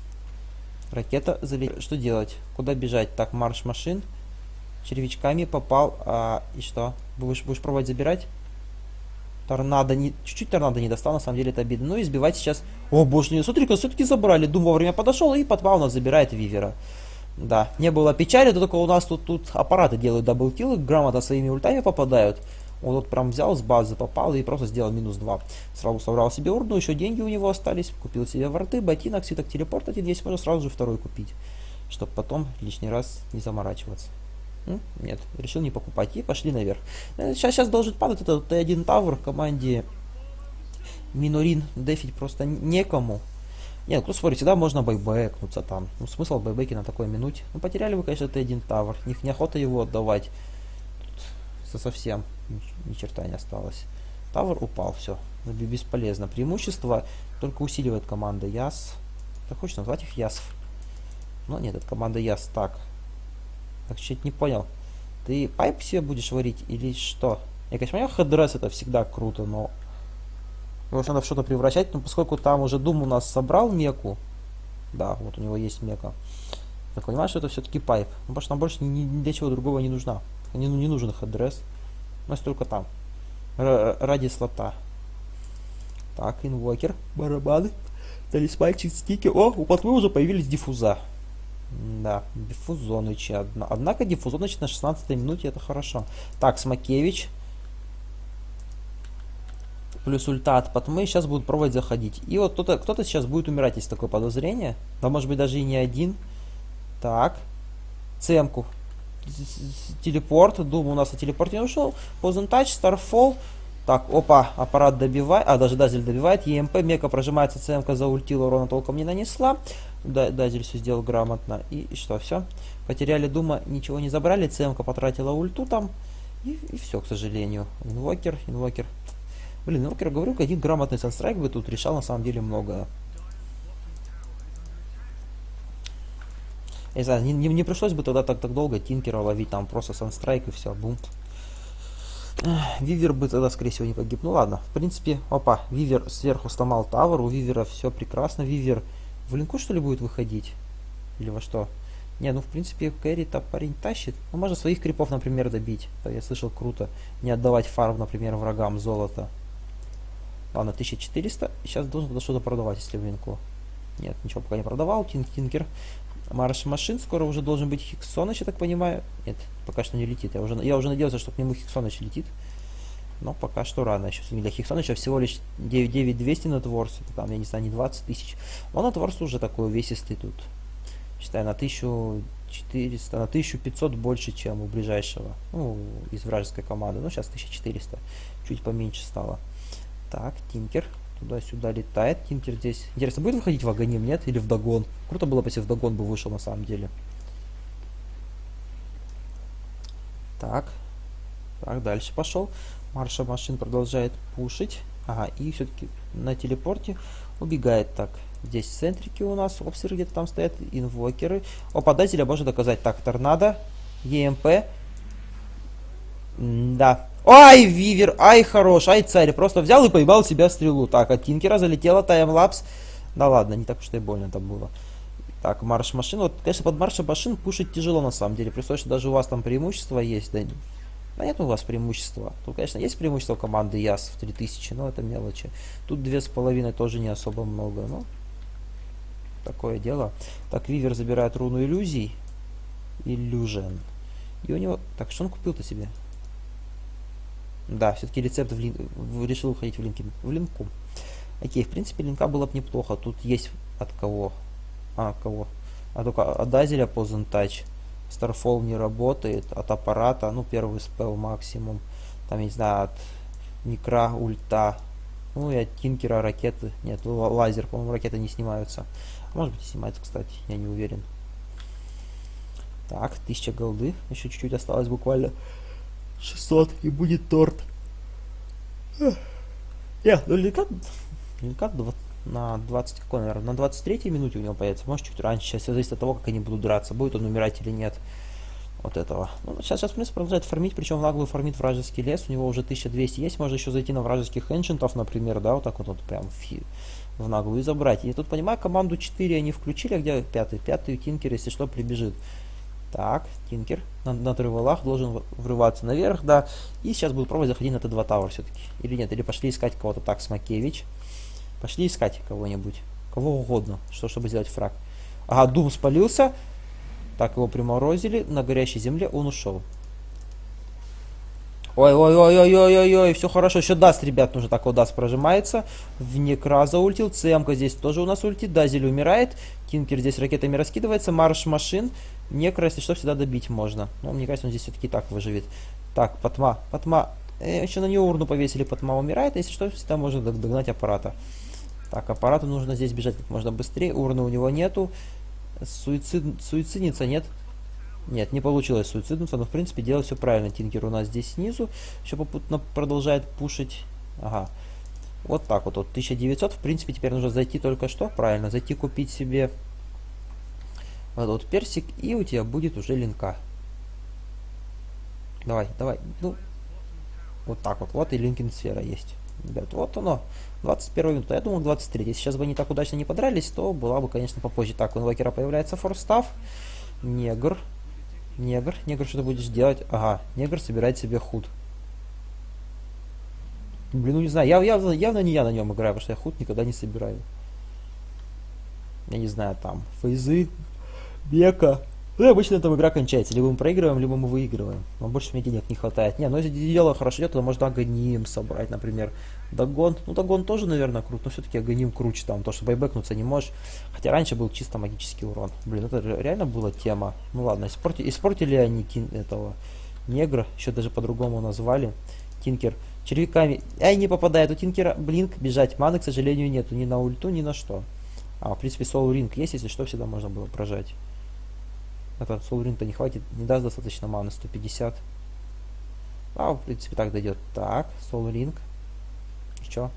Ракета залетела. Что делать? Куда бежать? Так, марш машин. Червячками попал. А, и что? Будешь, будешь пробовать забирать? Торнадо не... Чуть-чуть торнадо не достал, на самом деле это обидно. Ну, избивать сейчас... О, боже, не, смотри-ка, все-таки забрали. Дум вовремя подошел, и Потма у нас забирает Вивера. Да, не было печали, только у нас тут, тут аппараты делают даблкиллы, грамотно своими ультами попадают. Он вот прям взял с базы, попал и просто сделал минус два. Сразу собрал себе урну, еще деньги у него остались, купил себе варты, ботинок, свиток телепорт один есть, можно сразу же второй купить, чтобы потом лишний раз не заморачиваться. Ну, нет, решил не покупать и пошли наверх. Сейчас, сейчас должен падать этот Т один Тавр в команде Минорин, дефить просто некому. Нет, ну смотри, всегда можно байбэкнуться там. Ну, смысл байбеки на такой минуте. Ну, потеряли вы, конечно, Т один Тавр. Них неохота его отдавать. Тут совсем ни, ни черта не осталось. Тавр упал, все. Бесполезно. Преимущество только усиливает команда Яс. Как хочешь назвать их Ясов? Но нет, это команда Яс. Так. Так, чуть не понял. Ты пайп себе будешь варить или что? Я, конечно, понимаю, хедрес это всегда круто, но... Его надо в что-то превращать, но поскольку там уже Дум у нас собрал меку, да, вот у него есть мека, я понимаю, что это все-таки пайп. Ну, потому что нам больше ни, ни для чего другого не нужна. Не, не нужен хедрес. У нас только там. Р ради слота. Так, инвокер, барабаны, талисманчик, стики. О, у Патвы уже появились диффуза. Да, диффузонычи. Однако диффузоныч на шестнадцатой минуте это хорошо. Так, Смакевич. Плюс ульта от Патмы сейчас будут пробовать заходить. И вот кто-то кто-то сейчас будет умирать, есть такое подозрение. Да, может быть, даже и не один. Так. Цемку. Телепорт. Думаю, у нас и телепорт не ушел. Позентач, Старфол. Так, опа, аппарат добивает. А, даже Дазель добивает. ЕМП, Мека прожимается, Цемка заультила, урона толком не нанесла. Дазель все сделал грамотно. И, и что, все? Потеряли Дума, ничего не забрали. Цемка потратила ульту там. И, и все, к сожалению. Инвокер, инвокер. Блин, инвокер, говорю, один грамотный санстрайк бы тут решал на самом деле многое. Я не знаю, не, не, не пришлось бы тогда так, так долго Тинкера ловить, там просто санстрайк и все, бум. Вивер бы тогда, скорее всего, не погиб. Ну ладно, в принципе, опа, Вивер сверху сломал тавер, у Вивера все прекрасно. Вивер в линку, что ли, будет выходить? Или во что? Не, ну в принципе, кэрри-то парень тащит. Ну, можно своих крипов, например, добить. Это, я слышал, круто. Не отдавать фарм, например, врагам золото. Ладно, тысяча четыреста. Сейчас должен что-то продавать, если в линку. Нет, ничего пока не продавал. Тинк Тинкер. Марш машин. Скоро уже должен быть Хиксоныч, я так понимаю. Нет, пока что не летит. Я уже, я уже надеялся, что к нему Хиксоныч летит. Но пока что рано. Еще для Хиксоныча всего лишь девять тысяч двести на Творс. Это там, я не знаю, не двадцать тысяч. Но на Творс уже такой увесистый тут. Считаю, на тысячу четыреста, на тысячу пятьсот больше, чем у ближайшего. Ну, из вражеской команды. Ну, сейчас тысяча четыреста. Чуть поменьше стало. Так, Тинкер туда-сюда летает. Тинкер здесь. Интересно, будет выходить в Аганим, нет? Или в Дагон? Круто было бы, если в Дагон бы вышел на самом деле. Так. Так, дальше пошел. Марша машин продолжает пушить. Ага, и все-таки на телепорте убегает. Так, здесь центрики у нас. Обсеры где-то там стоят. Инвокеры. Опа, Дазеля можно доказать. Так, торнадо. ЕМП. Да. Ай, Вивер, ай, хорош, ай, царь. Просто взял и поебал себя стрелу. Так, от Тинкера залетела таймлапс. Да ладно, не так уж и больно там было. Так, марш машин. Вот, конечно, под марш машин пушить тяжело на самом деле. При том, что даже у вас там преимущество есть. Да, да нет у вас преимущества. Тут, конечно, есть преимущество команды Яс в три тысячи, но это мелочи. Тут две с половиной тоже не особо много. Ну, такое дело. Так, Вивер забирает руну иллюзий. Illusion. И у него... Так, что он купил-то себе? Да, все-таки рецепт в лин... решил уходить в, линки... в линку. Окей, в принципе, линка было бы неплохо. Тут есть от кого? А, кого? А только от Дазеля Позентач. Старфол не работает. От аппарата, ну, первый спел максимум. Там, я не знаю, от Некра, ульта. Ну, и от Тинкера ракеты. Нет, лазер, по-моему, ракеты не снимаются. Может быть, и снимаются, кстати, я не уверен. Так, тысяча голды. Еще чуть-чуть осталось, буквально шестьсот, и будет торт. Я, ну линка, линка на двадцать, какой, наверное, на двадцать третьей минуте у него появится. Может, чуть раньше. Сейчас все зависит от того, как они будут драться. Будет он умирать или нет. Вот этого. Ну, сейчас, сейчас, в принципе, продолжает фармить. Причем в наглую фармит вражеский лес. У него уже тысяча двести есть. Можно еще зайти на вражеских эншентов, например, да, вот так вот, вот прям в, в наглую и забрать. И тут, понимаю, команду четыре они включили, а где пятый? Пятый Тинкер, если что, прибежит. Так, Тинкер на, на тревелах должен врываться наверх, да. И сейчас будут пробовать заходить на Т два Тауэр все-таки. Или нет, или пошли искать кого-то. Так, Смакевич. Пошли искать кого-нибудь. Кого угодно, что, чтобы сделать фраг. Ага, Дум спалился. Так, его приморозили. На горящей земле он ушел. Ой-ой-ой-ой-ой-ой-ой, все хорошо. Еще даст, ребят, нужно так вот даст прожимается. В Некраза ультил. Цемка здесь тоже у нас ультит. Дазель умирает. Тинкер здесь ракетами раскидывается. Марш машин. Некра, если что, всегда добить можно. Но мне кажется, он здесь все-таки так выживет. Так, Патма. Патма. Э, еще на нее урну повесили. Патма умирает. Если что, всегда можно догнать аппарата. Так, аппарату нужно здесь бежать как можно быстрее. Урны у него нету. Суицид... Суицидница нет. Нет, не получилось суициднуться, но в принципе делать все правильно. Тинкер у нас здесь снизу. Еще попутно продолжает пушить. Ага. Вот так вот. Вот тысяча девятьсот. В принципе, теперь нужно зайти только что. Правильно. Зайти купить себе вот, вот персик. И у тебя будет уже линка. Давай, давай. Ну, вот так вот. Вот и линкин сфера есть. Ребят, вот оно. двадцать первая минута. Я думал двадцать три. Если сейчас бы они так удачно не подрались, то была бы, конечно, попозже. Так, у инвокера появляется форстав. Негр. Негр. Негр, что ты будешь делать? Ага, негр собирает себе худ. Блин, ну не знаю. Я, явно, явно не я на нем играю, потому что я худ никогда не собираю. Я не знаю, там, фейзы, бека. Ну и обычно там игра кончается. Либо мы проигрываем, либо мы выигрываем. Но больше мне денег не хватает. Не, ну если дело хорошо идет, то можно агоним собрать, например. Дагон. Ну, Дагон тоже, наверное, крут. Но все-таки агоним круче там. То, что байбекнуться не можешь. Хотя раньше был чисто магический урон. Блин, это реально была тема. Ну ладно, испортили, испортили они тин, этого негра. Еще даже по-другому назвали. Тинкер червяками. Ай, не попадает у Тинкера. Блинк, бежать. Маны, к сожалению, нету. Ни на ульту, ни на что. А, в принципе, Soul Ring есть, если что, всегда можно было прожать. Это Soul Ring-то не хватит, не даст достаточно маны, сто пятьдесят. А, в принципе, так дойдет. Так, Soul Ring. И что?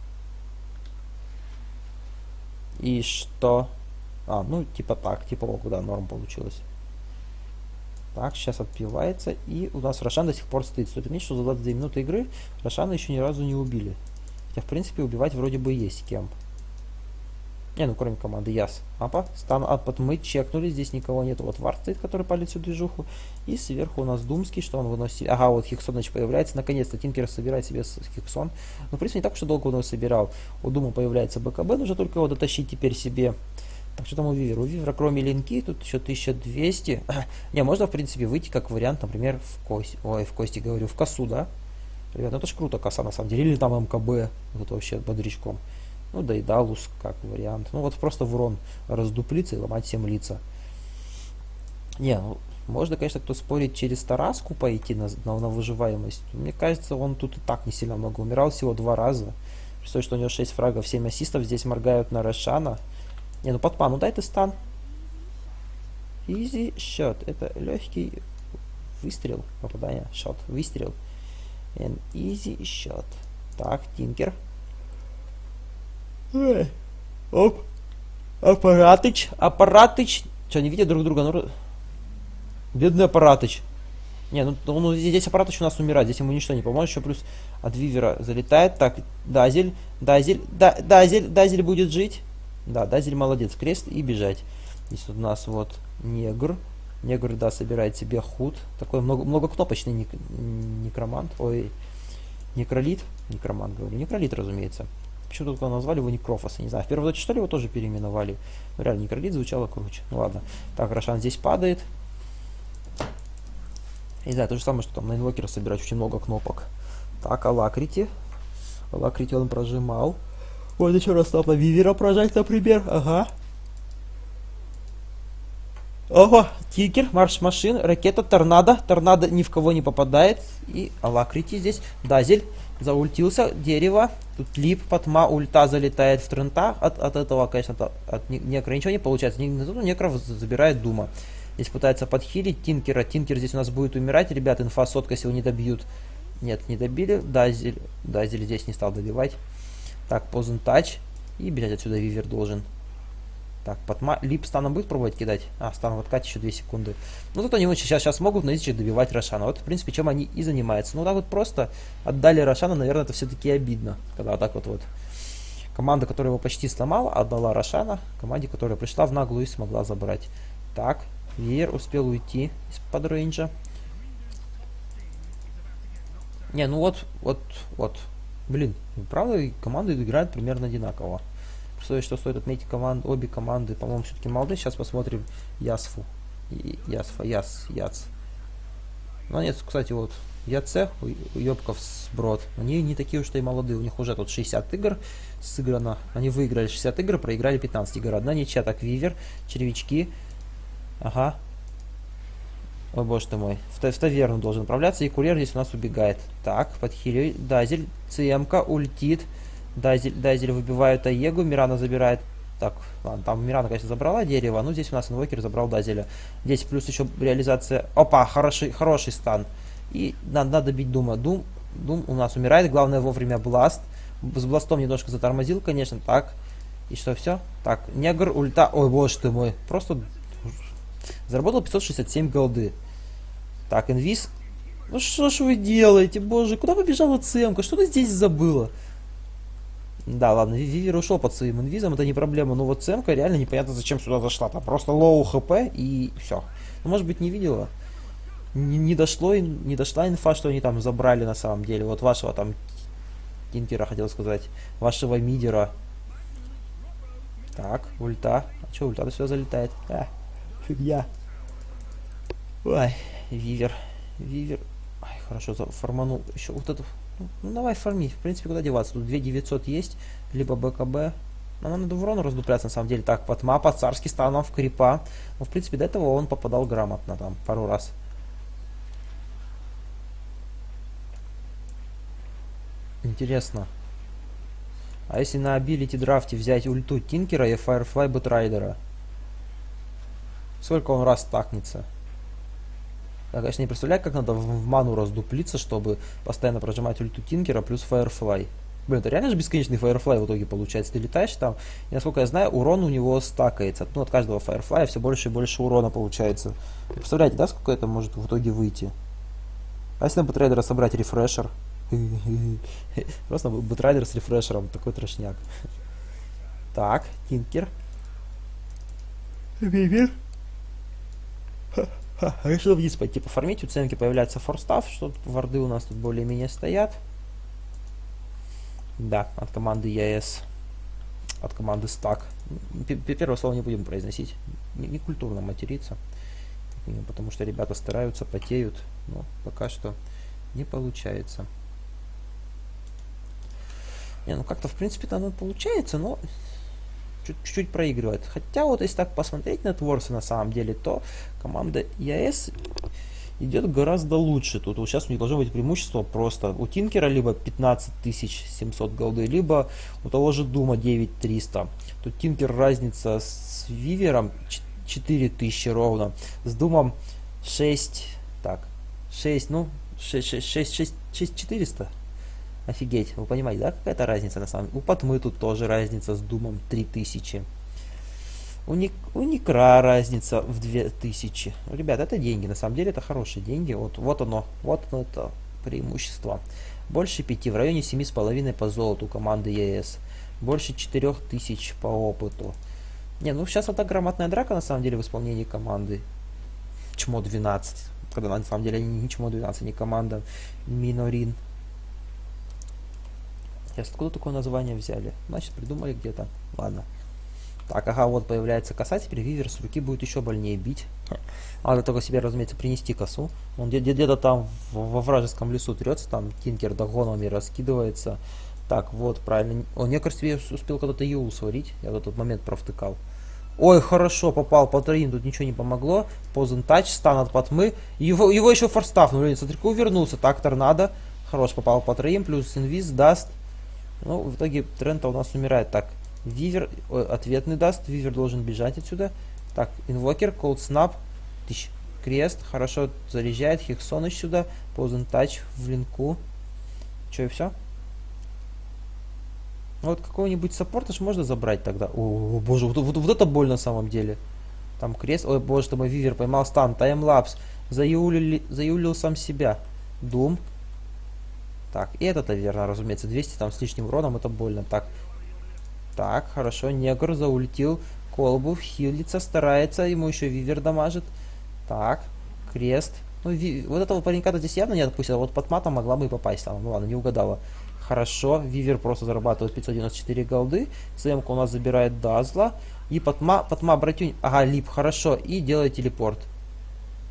И что? А, ну, типа так, типа ок, да, норм получилось. Так, сейчас отпивается. И у нас Рошан до сих пор стоит. Стоит отметить, что за двадцать две минуты игры Рошана еще ни разу не убили. Хотя, в принципе, убивать вроде бы есть кем. Не, ну кроме команды Яс. Апа, стан отпад мы чекнули, здесь никого нет. Вот Вард стоит, который палит всю движуху. И сверху у нас Думский, что он выносит. Ага, вот Хиксоныч появляется. Наконец-то Тинкер собирает себе Хиксон. Ну, в принципе, не так уж и долго он его собирал. У Дума появляется БКБ, нужно только его дотащить теперь себе. Так, что там у Вивера? У Вивера, кроме линки, тут еще тысяча двести. Не, можно, в принципе, выйти как вариант, например, в кость. Ой, в кости говорю, в косу, да? Ребята, ну это ж круто, коса на самом деле. Или там МКБ, вот это вообще бодрячком. Ну, да и Далус как вариант. Ну, вот просто в урон раздуплиться и ломать всем лица. Не, ну, можно, конечно, кто спорить через Тараску пойти на, на, на выживаемость. Мне кажется, он тут и так не сильно много умирал, всего два раза. Представляю, что у него шесть фрагов, семь ассистов. Здесь моргают на Рошана. Не, ну, Патма, ну дай ты стан. Изи счет. Это легкий выстрел. Попадание. Шот. Выстрел. And easy счет. Так, Тинкер. Эй, оп. Аппаратыч, аппаратыч. Что, не видят друг друга? Ну, бедный аппаратыч. Не, ну, ну здесь аппаратыч у нас умирает. Здесь ему ничто не поможет. Еще плюс от Вивера залетает. Так, Дазель, Дазель, да, Дазель, Дазель будет жить. Да, Дазель молодец. Крест и бежать. Здесь у нас вот негр. Негр, да, собирает себе худ. Такой много, многокнопочный ник, некромант. Ой, некролит. Некромант, говорю. Некролит, разумеется. Почему только назвали его Некрофос, я не знаю. В первой доте, что ли, его тоже переименовали. Ну, реально, Некролит звучало круче. Ну, ладно. Так, Рошан здесь падает. Не знаю, то же самое, что там на инвокера собирать очень много кнопок. Так, Алакрити. Алакрити он прожимал. Вот еще раз там на Вивера прожать, например. Ага. Ого, Тикер, марш машин, ракета, торнадо. Торнадо ни в кого не попадает. И Алакрити здесь. Дазель заультился, дерево. Тут лип, Патма, ульта залетает в трента. От, от этого, конечно, от, от некро ничего не получается. Некро забирает Дума. Здесь пытается подхилить Тинкера. Тинкер здесь у нас будет умирать. Ребята, инфа сотка, если его не добьют. Нет, не добили. Дазель, Дазель здесь не стал добивать. Так, позен тач. И бежать отсюда Вивер должен. Так, Патма. Лип станом будет пробовать кидать? А, стан в откате еще две секунды. Ну, зато они сейчас, сейчас могут на изичек добивать Рошана. Вот, в принципе, чем они и занимаются. Ну, так вот просто отдали Рошана, наверное, это все-таки обидно. Когда вот так вот вот. Команда, которая его почти сломала, отдала Рошана. Команде, которая пришла в наглую и смогла забрать. Так, Виер успел уйти из-под рейнджа. Не, ну вот, вот, вот. Блин, правда, команды играют примерно одинаково. Что, что стоит отметить команд, обе команды, по-моему, все-таки молодые. Сейчас посмотрим Ясфу. Яс, яс, яц. Ну нет, кстати, вот ЯЦ, Ёбков сброд, они не такие уж и молодые, у них уже тут шестьдесят игр сыграно, они выиграли шестьдесят игр, проиграли пятнадцать игр, одна ничья, так, Вивер, червячки, ага, о боже ты мой, в, в таверну должен отправляться, и курьер здесь у нас убегает, так, подхилю, Дазель, ЦМК, ультит, Дазель, Дазель выбивают Аегу, Мирана забирает. Так, ладно, там Мирана, конечно, забрала дерево, но здесь у нас инвокер забрал Дазеля. Здесь плюс еще реализация... Опа, хороший, хороший стан. И надо, надо бить Дума. Дум, Дум у нас умирает, главное вовремя Бласт. С Бластом немножко затормозил, конечно, так. И что, все? Так, негр, ульта... Ой, боже ты мой, просто... Заработал пятьсот шестьдесят семь голды. Так, инвиз... Ну что ж вы делаете, боже, куда побежала Цемка? Что ты здесь забыла? Да, ладно, Вивер ушел под своим инвизом, это не проблема. Но вот Цемка реально непонятно, зачем сюда зашла. Там просто лоу хп и все. Ну, может быть, не видела. Не, не дошло, не дошла инфа, что они там забрали на самом деле. Вот вашего там Тинкера, хотел сказать. Вашего мидера. Так, ульта. А что, ульта-то сюда залетает? А, фигня. Ой, Вивер. Вивер. Ай, хорошо, форманул. Еще вот эту... Ну давай фарми, в принципе, куда деваться? Тут две тысячи девятьсот есть, либо БКБ. Но нам надо в урону раздупляться, на самом деле. Так, Патма, по-царски стал нам в крипа. Ну, в принципе, до этого он попадал грамотно там пару раз. Интересно. А если на абилити драфте взять ульту Тинкера и Firefly Бэтрайдера? Сколько он раз стакнется? Я, конечно, не представляю, как надо в, в ману раздуплиться, чтобы постоянно прожимать ульту Тинкера плюс Firefly. Блин, это реально же бесконечный Firefly в итоге получается. Ты летаешь там, и, насколько я знаю, урон у него стакается. Ну, от каждого Firefly все больше и больше урона получается. Вы представляете, да, сколько это может в итоге выйти? А если на Бэтрайдера собрать рефрешер? Просто Бэтрайдер с рефрешером, такой трошняк. Так, Тинкер. Вивер. Решил вниз пойти пофармить, у Цемки появляется форстав, что варды у нас тут более-менее стоят. Да, от команды ЕС, от команды стак. Первое слово не будем произносить, не культурно материться, потому что ребята стараются, потеют, но пока что не получается. Не, ну как-то в принципе-то оно получается, но... чуть-чуть проигрывает. Хотя вот если так посмотреть на Творсы на самом деле, то команда ЕС идет гораздо лучше. Тут вот сейчас у них должно быть преимущество просто. У Тинкера либо пятнадцать тысяч семьсот голды, либо у того же Дума девять тысяч триста. Тут Тинкер разница с Вивером четыре тысячи ровно. С Думом шесть, так, шесть, ну, шесть тысяч четыреста. Офигеть, вы понимаете, да, какая-то разница на самом деле. У Патмы тут тоже разница с Думом три тысячи. У, Ник, у Никра разница в две тысячи. Ребят, это деньги, на самом деле это хорошие деньги. Вот, вот оно, вот оно это преимущество. Больше пяти, в районе семи с половиной по золоту команды ЕС. Больше четырех тысяч по опыту. Не, ну сейчас это грамотная драка на самом деле в исполнении команды. Чмо двенадцать. Когда на самом деле не Чмо двенадцать, не команда Минорин. Сейчас откуда такое название взяли? Значит, придумали где-то. Ладно. Так, ага, вот появляется коса. Теперь Вивер с руки будет еще больнее бить. Надо только себе, разумеется, принести косу. Он где-то там во вражеском лесу трется. Там Тинкер догонами раскидывается. Так, вот, правильно. Он, мне кажется, я успел когда-то Юл сварить. Я в этот момент провтыкал. Ой, хорошо, попал по троим. Тут ничего не помогло. Позен тач, стан от Патмы. Его, его еще форстафнули. Смотри, увернулся. Так, торнадо. Хорош, попал по троим. Плюс инвиз даст. Ну, в итоге Трента у нас умирает. Так, Вивер, ой, ответный даст. Вивер должен бежать отсюда. Так, инвокер, колд снап. Тысяч, крест. Хорошо заряжает. Хексоныч сюда. Позен тач в линку. Че, и все? Ну, вот какого-нибудь саппорта ж можно забрать тогда. О, боже, вот, вот, вот это боль на самом деле. Там крест. Ой, боже, что мой Вивер поймал стан. Таймлапс. Заюлил, заюлил сам себя. Дум. Так, и это-то верно, разумеется. двести там с лишним уроном, это больно. Так, так, хорошо. Негр заультил. Колбу хилится, старается. Ему еще Вивер дамажит. Так, крест. Ну, ви... вот этого паренька-то здесь явно не отпустил. Вот под матом могла бы и попасть там. Ну ладно, не угадала. Хорошо. Вивер просто зарабатывает пятьсот девяносто четыре голды. ЦМ-ка у нас забирает Дазла. И Патма, Патма, братюнь. Ага, лип, хорошо. И делает телепорт.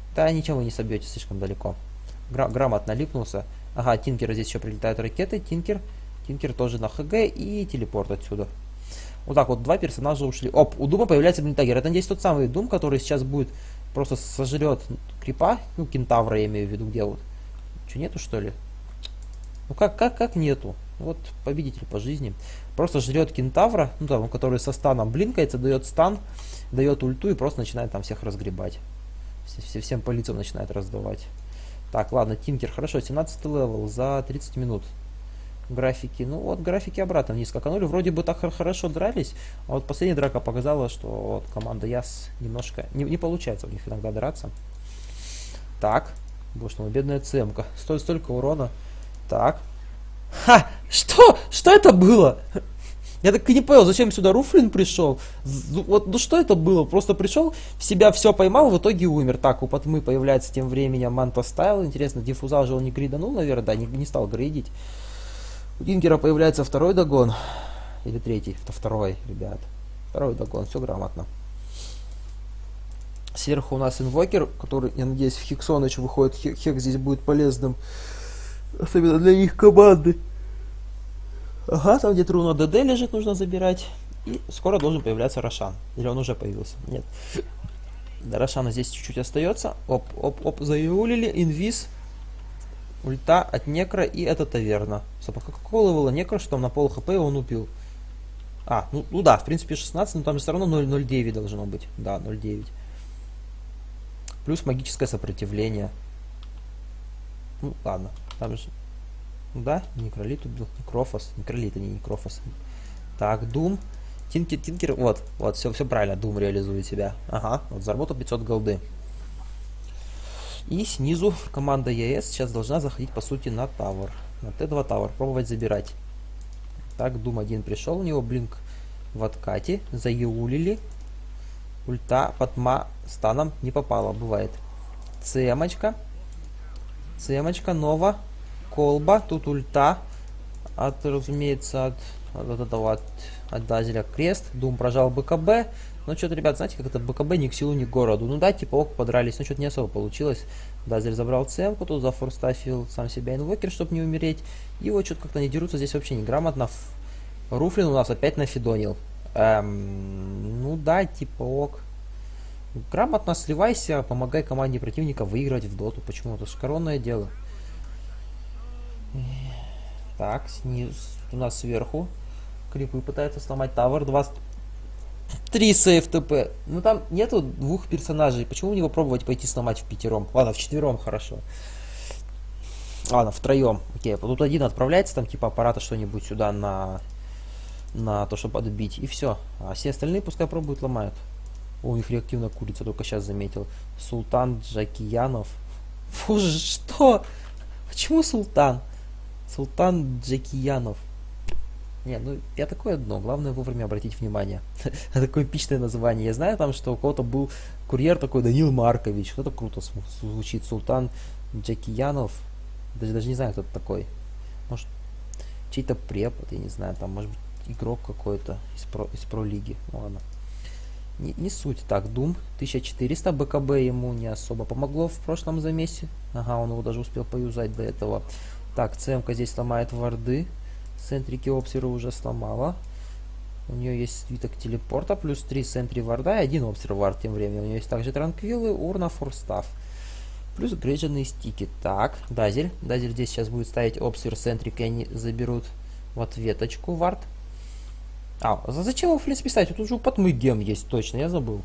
Да, ничего вы не собьете слишком далеко. Гра грамотно липнулся. Ага, Тинкер, здесь еще прилетают ракеты. Тинкер. Тинкер тоже на ХГ и телепорт отсюда. Вот так вот, два персонажа ушли. Оп, у Дума появляется Блинтагер. Это, надеюсь, тот самый Дум, который сейчас будет просто сожрет крипа. Ну, кентавра я имею в виду, где вот. Че, нету, что ли? Ну, как, как, как нету? Вот, победитель по жизни. Просто жрет кентавра, ну, там, который со станом блинкается, дает стан, дает ульту и просто начинает там всех разгребать. Все, все, всем по лицам начинает раздавать. Так, ладно, Тинкер, хорошо, семнадцатый левел за тридцать минут. Графики, ну вот графики обратно вниз скаканули. Вроде бы так хорошо дрались, а вот последняя драка показала, что вот команда Яс немножко не, не получается у них иногда драться. Так, боже мой, бедная ЦМ-ка. Стоит столько урона. Так. Ха! Что? Что это было? Я так и не понял, зачем сюда Руфлин пришел. Вот, ну что это было? Просто пришел, в себя все поймал, в итоге умер. Так, у Патмы появляется тем временем Манто Стайл. Интересно, диффузал же он не гриданул, наверное, да, не, не стал грейдить. У Дингера появляется второй догон. Или третий? Это второй, ребят. Второй догон, все грамотно. Сверху у нас инвокер, который, я надеюсь, в Хексоныч выходит. Хек здесь будет полезным. Особенно для их команды. Ага, там где Труно ДД лежит, нужно забирать. И скоро должен появляться Рошан. Или он уже появился? Нет. До Рошана здесь чуть-чуть остается. Оп, оп, оп, заиулили. Инвиз. Ульта от Некра, и это таверна. Стоп, а какого левела Некра, что там на пол хп он убил? А, ну, ну да, в принципе шестнадцать, но там же все равно ноль ноль девять должно быть. Да, ноль девять. Плюс магическое сопротивление. Ну, ладно. Там же... Да, Некролит убил. Некрофос. Некролит, а не Некрофос. Так, Дум. Тинкер, Тинкер, вот, вот, все, все правильно, Дум реализует себя. Ага, вот заработал пятьсот голды. И снизу команда ЕС сейчас должна заходить, по сути, на тавер. На Т два тавер. Пробовать забирать. Так, Дум один пришел. У него блинк в откате. Заеулили. Ульта, Патма станом не попала. Бывает. Цемочка. Цемочка, Нова. Колба. Тут ульта. От, разумеется, от, от этого, от, от Дазеля крест. Дум прожал БКБ. Ну, что-то, ребят, знаете, как это БКБ ни к селу, ни к городу. Ну, да, типа, ок, подрались, но что-то не особо получилось. Дазель забрал цемку, тут зафорстафил сам себя инвокер, чтобы не умереть. И вот что-то как-то не дерутся здесь вообще неграмотно. Руфлин у нас опять нафидонил. Эм, ну, да, типа, ок. Грамотно сливайся, помогай команде противника выиграть в доту. Почему? Это же коронное дело. Так, снизу у нас сверху. Крипы пытаются сломать тавер. двадцать три сейф ТП. Ну там нету двух персонажей. Почему не попробовать пойти сломать в пятером? Ладно, в четвером хорошо. Ладно, втроем. Окей, тут один отправляется, там типа аппарата что-нибудь сюда на, на то, чтобы отбить. И все. А все остальные пускай пробуют, ломают. О, у них реактивная курица, только сейчас заметил. Султан Джакиянов. Боже, что? Почему Султан? Султан Джакиянов. Не, ну я такое одно, главное вовремя обратить внимание. Такое эпичное название. Я знаю там, что у кого-то был курьер такой Данил Маркович. Кто-то круто звучит. Султан Джакиянов. Даже, даже не знаю, кто это такой. Может, чей-то препод, я не знаю, там, может быть, игрок какой-то из про, из про-лиги. Ну ладно. Не, не суть. Так, Дум. тысяча четыреста БКБ ему не особо помогло в прошлом замесе. Ага, он его даже успел поюзать до этого. Так, ЦМК здесь ломает варды. Сентрики обсеры уже сломала. У нее есть свиток телепорта, плюс три сентри варда и один обсер вард тем временем. У нее есть также транквилы, урна, форстав. Плюс грейдженные стики. Так, Дазель. Дазель здесь сейчас будет ставить обсер, сентрик, и они заберут в ответочку вард. А, зачем его в принципе ставить? Тут уже у Патмы гем есть, точно, я забыл.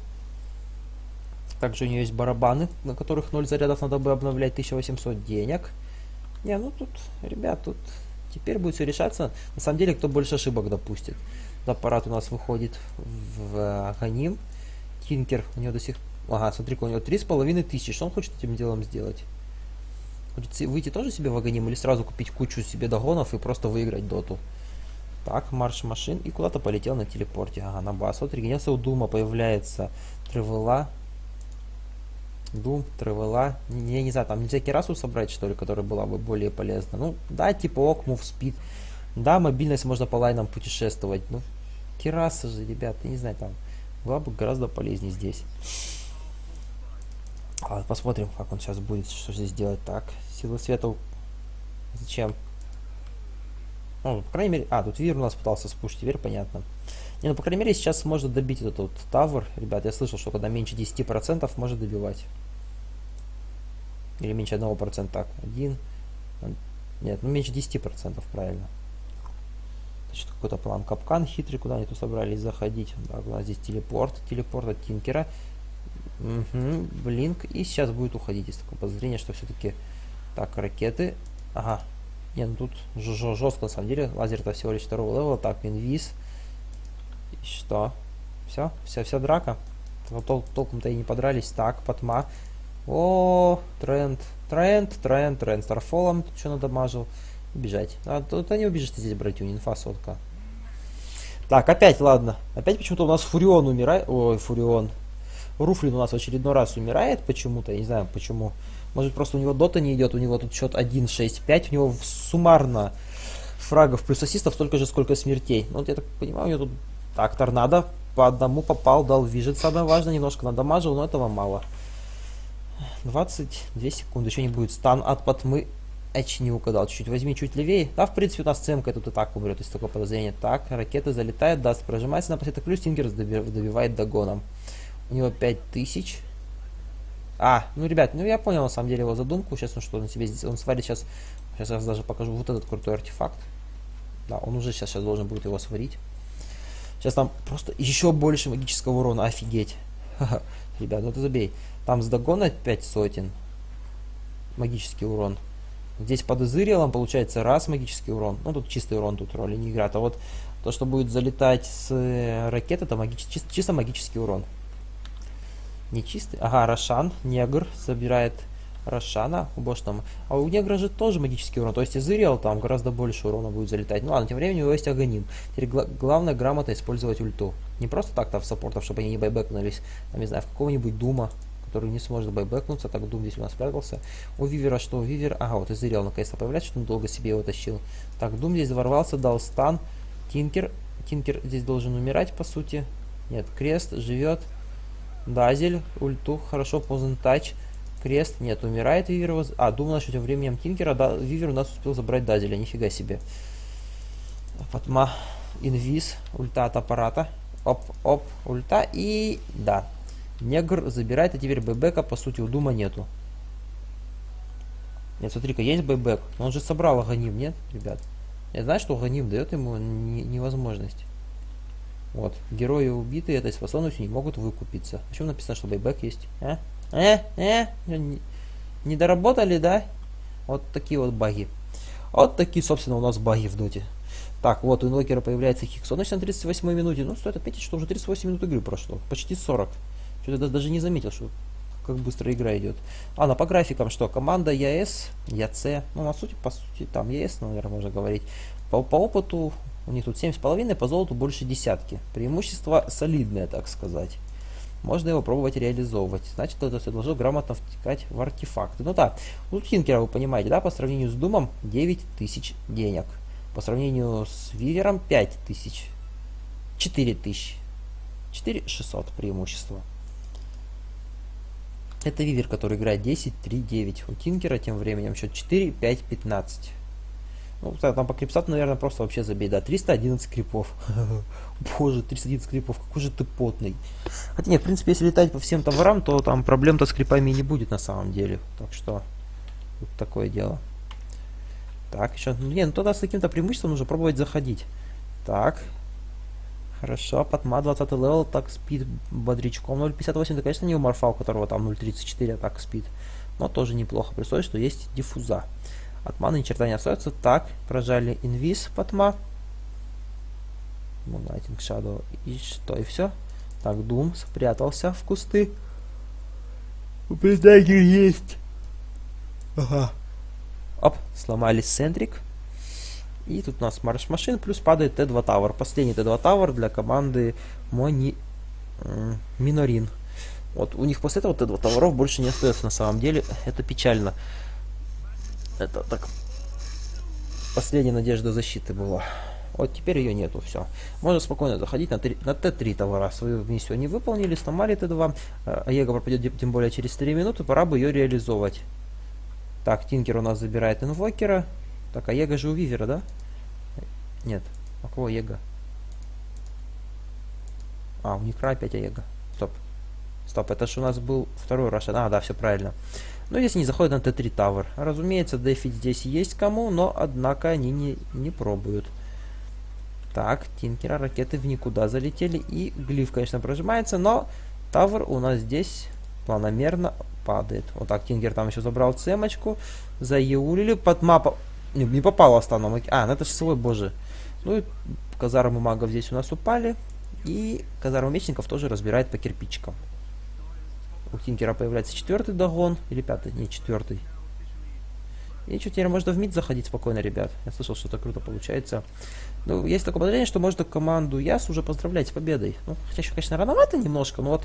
Также у нее есть барабаны, на которых ноль зарядов, надо бы обновлять, тысяча восемьсот денег. Не, ну тут, ребят, тут... Теперь будет все решаться. На самом деле, кто больше ошибок допустит. Аппарат у нас выходит в Аганим. Тинкер, у него до сих... Ага, смотри, у него три с половиной тысячи. Что он хочет этим делом сделать? Хочет выйти тоже себе в Аганим или сразу купить кучу себе догонов и просто выиграть доту? Так, марш машин. И куда-то полетел на телепорте. Ага, на бас. Вот регенерация у Дума появляется. Тревела. Дум, Тревела. Я не знаю, там нельзя Керасу собрать, что ли, которая была бы более полезна. Ну, да, типа ок, мув спид. Да, мобильность, можно по лайнам путешествовать. Ну, Кераса же, ребят, я не знаю, там была бы гораздо полезнее здесь. А, посмотрим, как он сейчас будет, что здесь делать. Так, силы света. Зачем? Ну, по крайней мере... А, тут Вир у нас пытался спушить, теперь понятно. Не, ну, по крайней мере, сейчас можно добить этот вот тавр. Ребят, я слышал, что когда меньше десяти процентов может добивать. Или меньше одного процента. Так, один. Нет, ну меньше десяти процентов, правильно. Значит, какой-то план капкан хитрый, куда они тут собрались заходить. Так, у нас здесь телепорт. Телепорт от Тинкера. Угу, блинк. И сейчас будет уходить. Есть такое подозрение, что все-таки... Так, ракеты. Ага. Не, ну тут жестко на самом деле. Лазер-то всего лишь второго левела. Так, инвиз. И что? Все? Вся, вся драка? Тол Толком-то и не подрались. Так, Патма. О, тренд. Тренд, тренд, тренд. Старфолом тут что надамажил. Бежать. А тут не убежишь ты здесь, братью. Инфа сотка. Так, опять, ладно. Опять почему-то у нас Фурион умирает. Ой, Фурион. Руфлин у нас в очередной раз умирает почему-то. Я не знаю почему. Может просто у него дота не идет. У него тут счет один шесть пять. У него суммарно фрагов плюс ассистов столько же, сколько смертей. Ну вот я так понимаю, у него тут... Так, торнадо. По одному попал, дал вижет. Самое важное, немножко надамажил, но этого мало. двадцать две секунды. Еще не будет. Стан от Патмы. Эч не угадал. Чуть-чуть возьми, чуть левее. Да, в принципе, у нас цемка тут и так умрет, если такое подозрение. Так, ракета залетает, даст, прожимается напоследок. Плюс Тингер добивает догоном. У него пять тысяч. А, ну, ребят, ну я понял на самом деле его задумку. Сейчас он что, он себе здесь, он сварит сейчас. Сейчас я даже покажу вот этот крутой артефакт. Да, он уже сейчас, сейчас должен будет его сварить. Сейчас там просто еще больше магического урона. Офигеть. Ха-ха. Ребят, ну ты забей. Там с догона пять сотен. Магический урон. Здесь под Изыриэлом получается раз магический урон. Ну тут чистый урон тут роли не играет. А вот то, что будет залетать с ракеты, это магич... чисто, чисто магический урон. Не чистый. Ага, Рошан, негр, забирает Рошана. Боже там. А у негра же тоже магический урон. То есть Изыриэл там гораздо больше урона будет залетать. Ну ладно, тем временем у него есть Аганим. Теперь гла главное грамотно использовать ульту. Не просто так-то в саппортов, чтобы они не байбэкнулись. Там, не знаю, в какого-нибудь Дума, который не сможет байбэкнуться. Так, Дум здесь у нас спрятался. У Вивера что? У Вивера... Ага, вот Изыриэл наконец-то появляется, что он долго себе его тащил. Так, Дум здесь ворвался, дал стан. Тинкер. Тинкер здесь должен умирать, по сути. Нет, Крест живет. Дазель, ульту, хорошо, Позен Тач. Крест, нет, умирает Вивер. А, думал, что тем временем Тинкера, да, Вивер у нас успел забрать Дазеля, нифига себе. Патма, инвиз, ульта от аппарата. Оп, оп, ульта и... Да. Негр забирает, а теперь бэйбэка, по сути, у Дума нету. Нет, смотри-ка, есть бэйбэк. Он же собрал Аганим, нет, ребят? Я знаю, что Аганим дает ему невозможность. Вот, герои убитые этой способностью не могут выкупиться. Почему написано, что бэйбэк есть? А? Э? Э? Не, не доработали, да? Вот такие вот баги. Вот такие, собственно, у нас баги в доте. Так, вот у инвокера появляется Хиксон на тридцать восьмой минуте. Ну, стоит отметить, что уже тридцать восемь минут игры прошло. Почти сорок. Что-то даже не заметил, что как быстро игра идет. Ладно, по графикам что? Команда ЯС, ЯЦ. Ну, на сути, по сути, там ЕС, наверное, можно говорить. По, по опыту у них тут семь с половиной, по золоту больше десятки. Преимущество солидное, так сказать. Можно его пробовать реализовывать. Значит, это все должно грамотно втекать в артефакты. Ну да, у Тинкера, вы понимаете, да, по сравнению с Думом девять тысяч денег. По сравнению с Вивером пять тысяч. четыре тысячи. четыре тысячи шестьсот преимущество. Это Вивер, который играет десять, три, девять. У Тинкера тем временем счет четыре, пять, пятнадцать. Ну, там по крипсату, наверное, просто вообще забей, да. триста одиннадцать крипов. Боже, триста одиннадцать крипов, какой же ты потный. Хотя нет, в принципе, если летать по всем товарам, то там проблем-то с крипами не будет на самом деле. Так что, тут такое дело. Так, еще, ну, не, ну тогда с каким-то преимуществом нужно пробовать заходить. Так. Хорошо, Патма двадцатый левел, так спид бодрячком ноль пятьдесят восемь, это, конечно, не у Марфа, у которого там ноль тридцать четыре атак спид. Но тоже неплохо, при условии, что есть диффуза. От маны ни черта не остается. Так, прожали инвиз Патма. Moonlighting Shadow. И что, и все? Так, Дум спрятался в кусты. Предатель есть. Ага. Оп, сломали Сентрик. И тут у нас марш машин, плюс падает Т два Тавр. Последний Т два Тавр для команды Мони... Минорин. Вот, у них после этого Т два Тавров больше не остается на самом деле. Это печально. Это так... Последняя надежда защиты была. Вот теперь ее нету, все. Можно спокойно заходить на, на Т три товара. Свою миссию не выполнили, сломали Т два. Аега пропадет тем более через три минуты, пора бы ее реализовать. Так, Тинкер у нас забирает инвокера. Так, Аега же у Вивера, да? Нет. А кого Аега? А, у Некра опять Аега. Стоп. Стоп, это же у нас был второй Рашен. А, да, все правильно. Ну, здесь они заходят на Т три Tower. Разумеется, дефить здесь есть кому, но, однако, они не, не пробуют. Так, Тинкера, ракеты в никуда залетели. И глиф, конечно, прожимается, но Тавр у нас здесь планомерно падает. Вот так, Тинкер там еще забрал цемочку. Заеулили. Под мапа... Не, не попало остановок. А, ну это же свой, боже. Ну и казармы магов здесь у нас упали. И казармы мечников тоже разбирает по кирпичикам. У Тинкера появляется четвертый догон. Или пятый? Не, четвертый. И что, теперь можно в мид заходить спокойно, ребят. Я слышал, что это круто получается. Ну, есть такое подозрение, что можно команду Яс уже поздравлять с победой. Ну, хотя еще, конечно, рановато немножко, но вот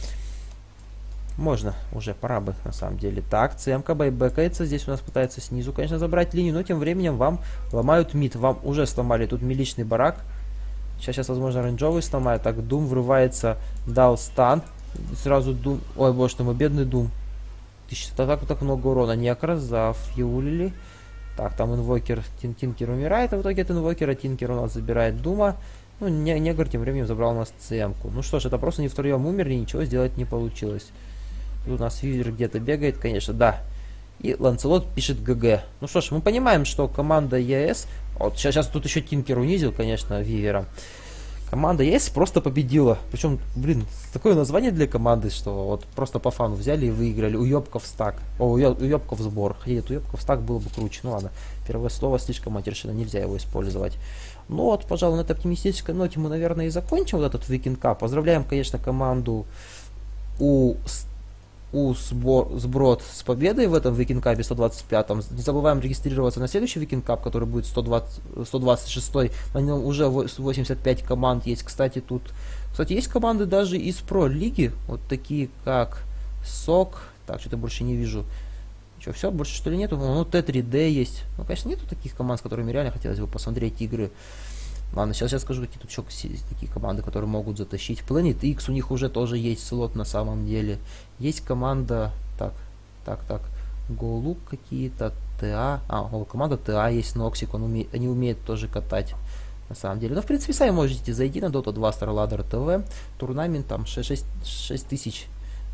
можно уже, пора бы, на самом деле. Так, ЦМК байбекается. Здесь у нас пытается снизу, конечно, забрать линию, но тем временем вам ломают мид. Вам уже сломали тут миличный барак. Сейчас, сейчас возможно, рейнджовый сломают. Так, Дум врывается, дал стан. Сразу Дум... Ой, боже мой, бедный Дум. Так, так много урона. Некрос зафьюлили. Так, там инвокер, тин, Тинкер умирает, а в итоге от инвокера Тинкер у нас забирает Дума. Ну, не, Негр тем временем забрал у нас ЦМ-ку. Ну что ж, это просто не втроем умерли, ничего сделать не получилось. Тут у нас Вивер где-то бегает, конечно, да. И Ланцелот пишет ГГ. Ну что ж, мы понимаем, что команда ЕС... Вот сейчас, сейчас тут еще Тинкер унизил, конечно, Вивера. Команда ЕС просто победила. Причем, блин, такое название для команды, что вот просто по фану взяли и выиграли. Уебков стак. О, уебков сбор. Нет, уебков стак было бы круче. Ну ладно, первое слово слишком матершина, нельзя его использовать. Ну вот, пожалуй, на этой оптимистической ноте мы, наверное, и закончим вот этот Weekend Cup. Поздравляем, конечно, команду у... у сбор, сброд с победой в этом Weekend Cup сто двадцать пятом. Не забываем регистрироваться на следующий Weekend Cup, который будет сто двадцать, сто двадцать шестой. На нем уже восемьдесят пять команд есть. Кстати, тут, кстати, есть команды даже из Про лиги, вот такие как сок. Так, что-то больше не вижу. Что, все, больше что ли нету? Ну, Т три Д есть. Ну, конечно, нету таких команд, с которыми реально хотелось бы посмотреть игры. Ладно, сейчас я скажу, какие тут еще такие команды, которые могут затащить. Planet X, у них уже тоже есть слот на самом деле. Есть команда, так, так, так, Голук какие-то, ТА, а, о, команда ТА есть, Ноксик, он умеет, они умеют тоже катать, на самом деле. Но, в принципе, сами можете зайти на Дота два StarLadder ТВ, турнамент там шесть тысяч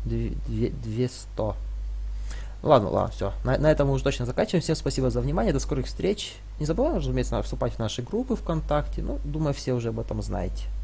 двести. Ладно, ладно, все. На, на этом мы уже точно заканчиваем. Всем спасибо за внимание. До скорых встреч. Не забываем, разумеется, вступать в наши группы ВКонтакте. Ну, думаю, все уже об этом знаете.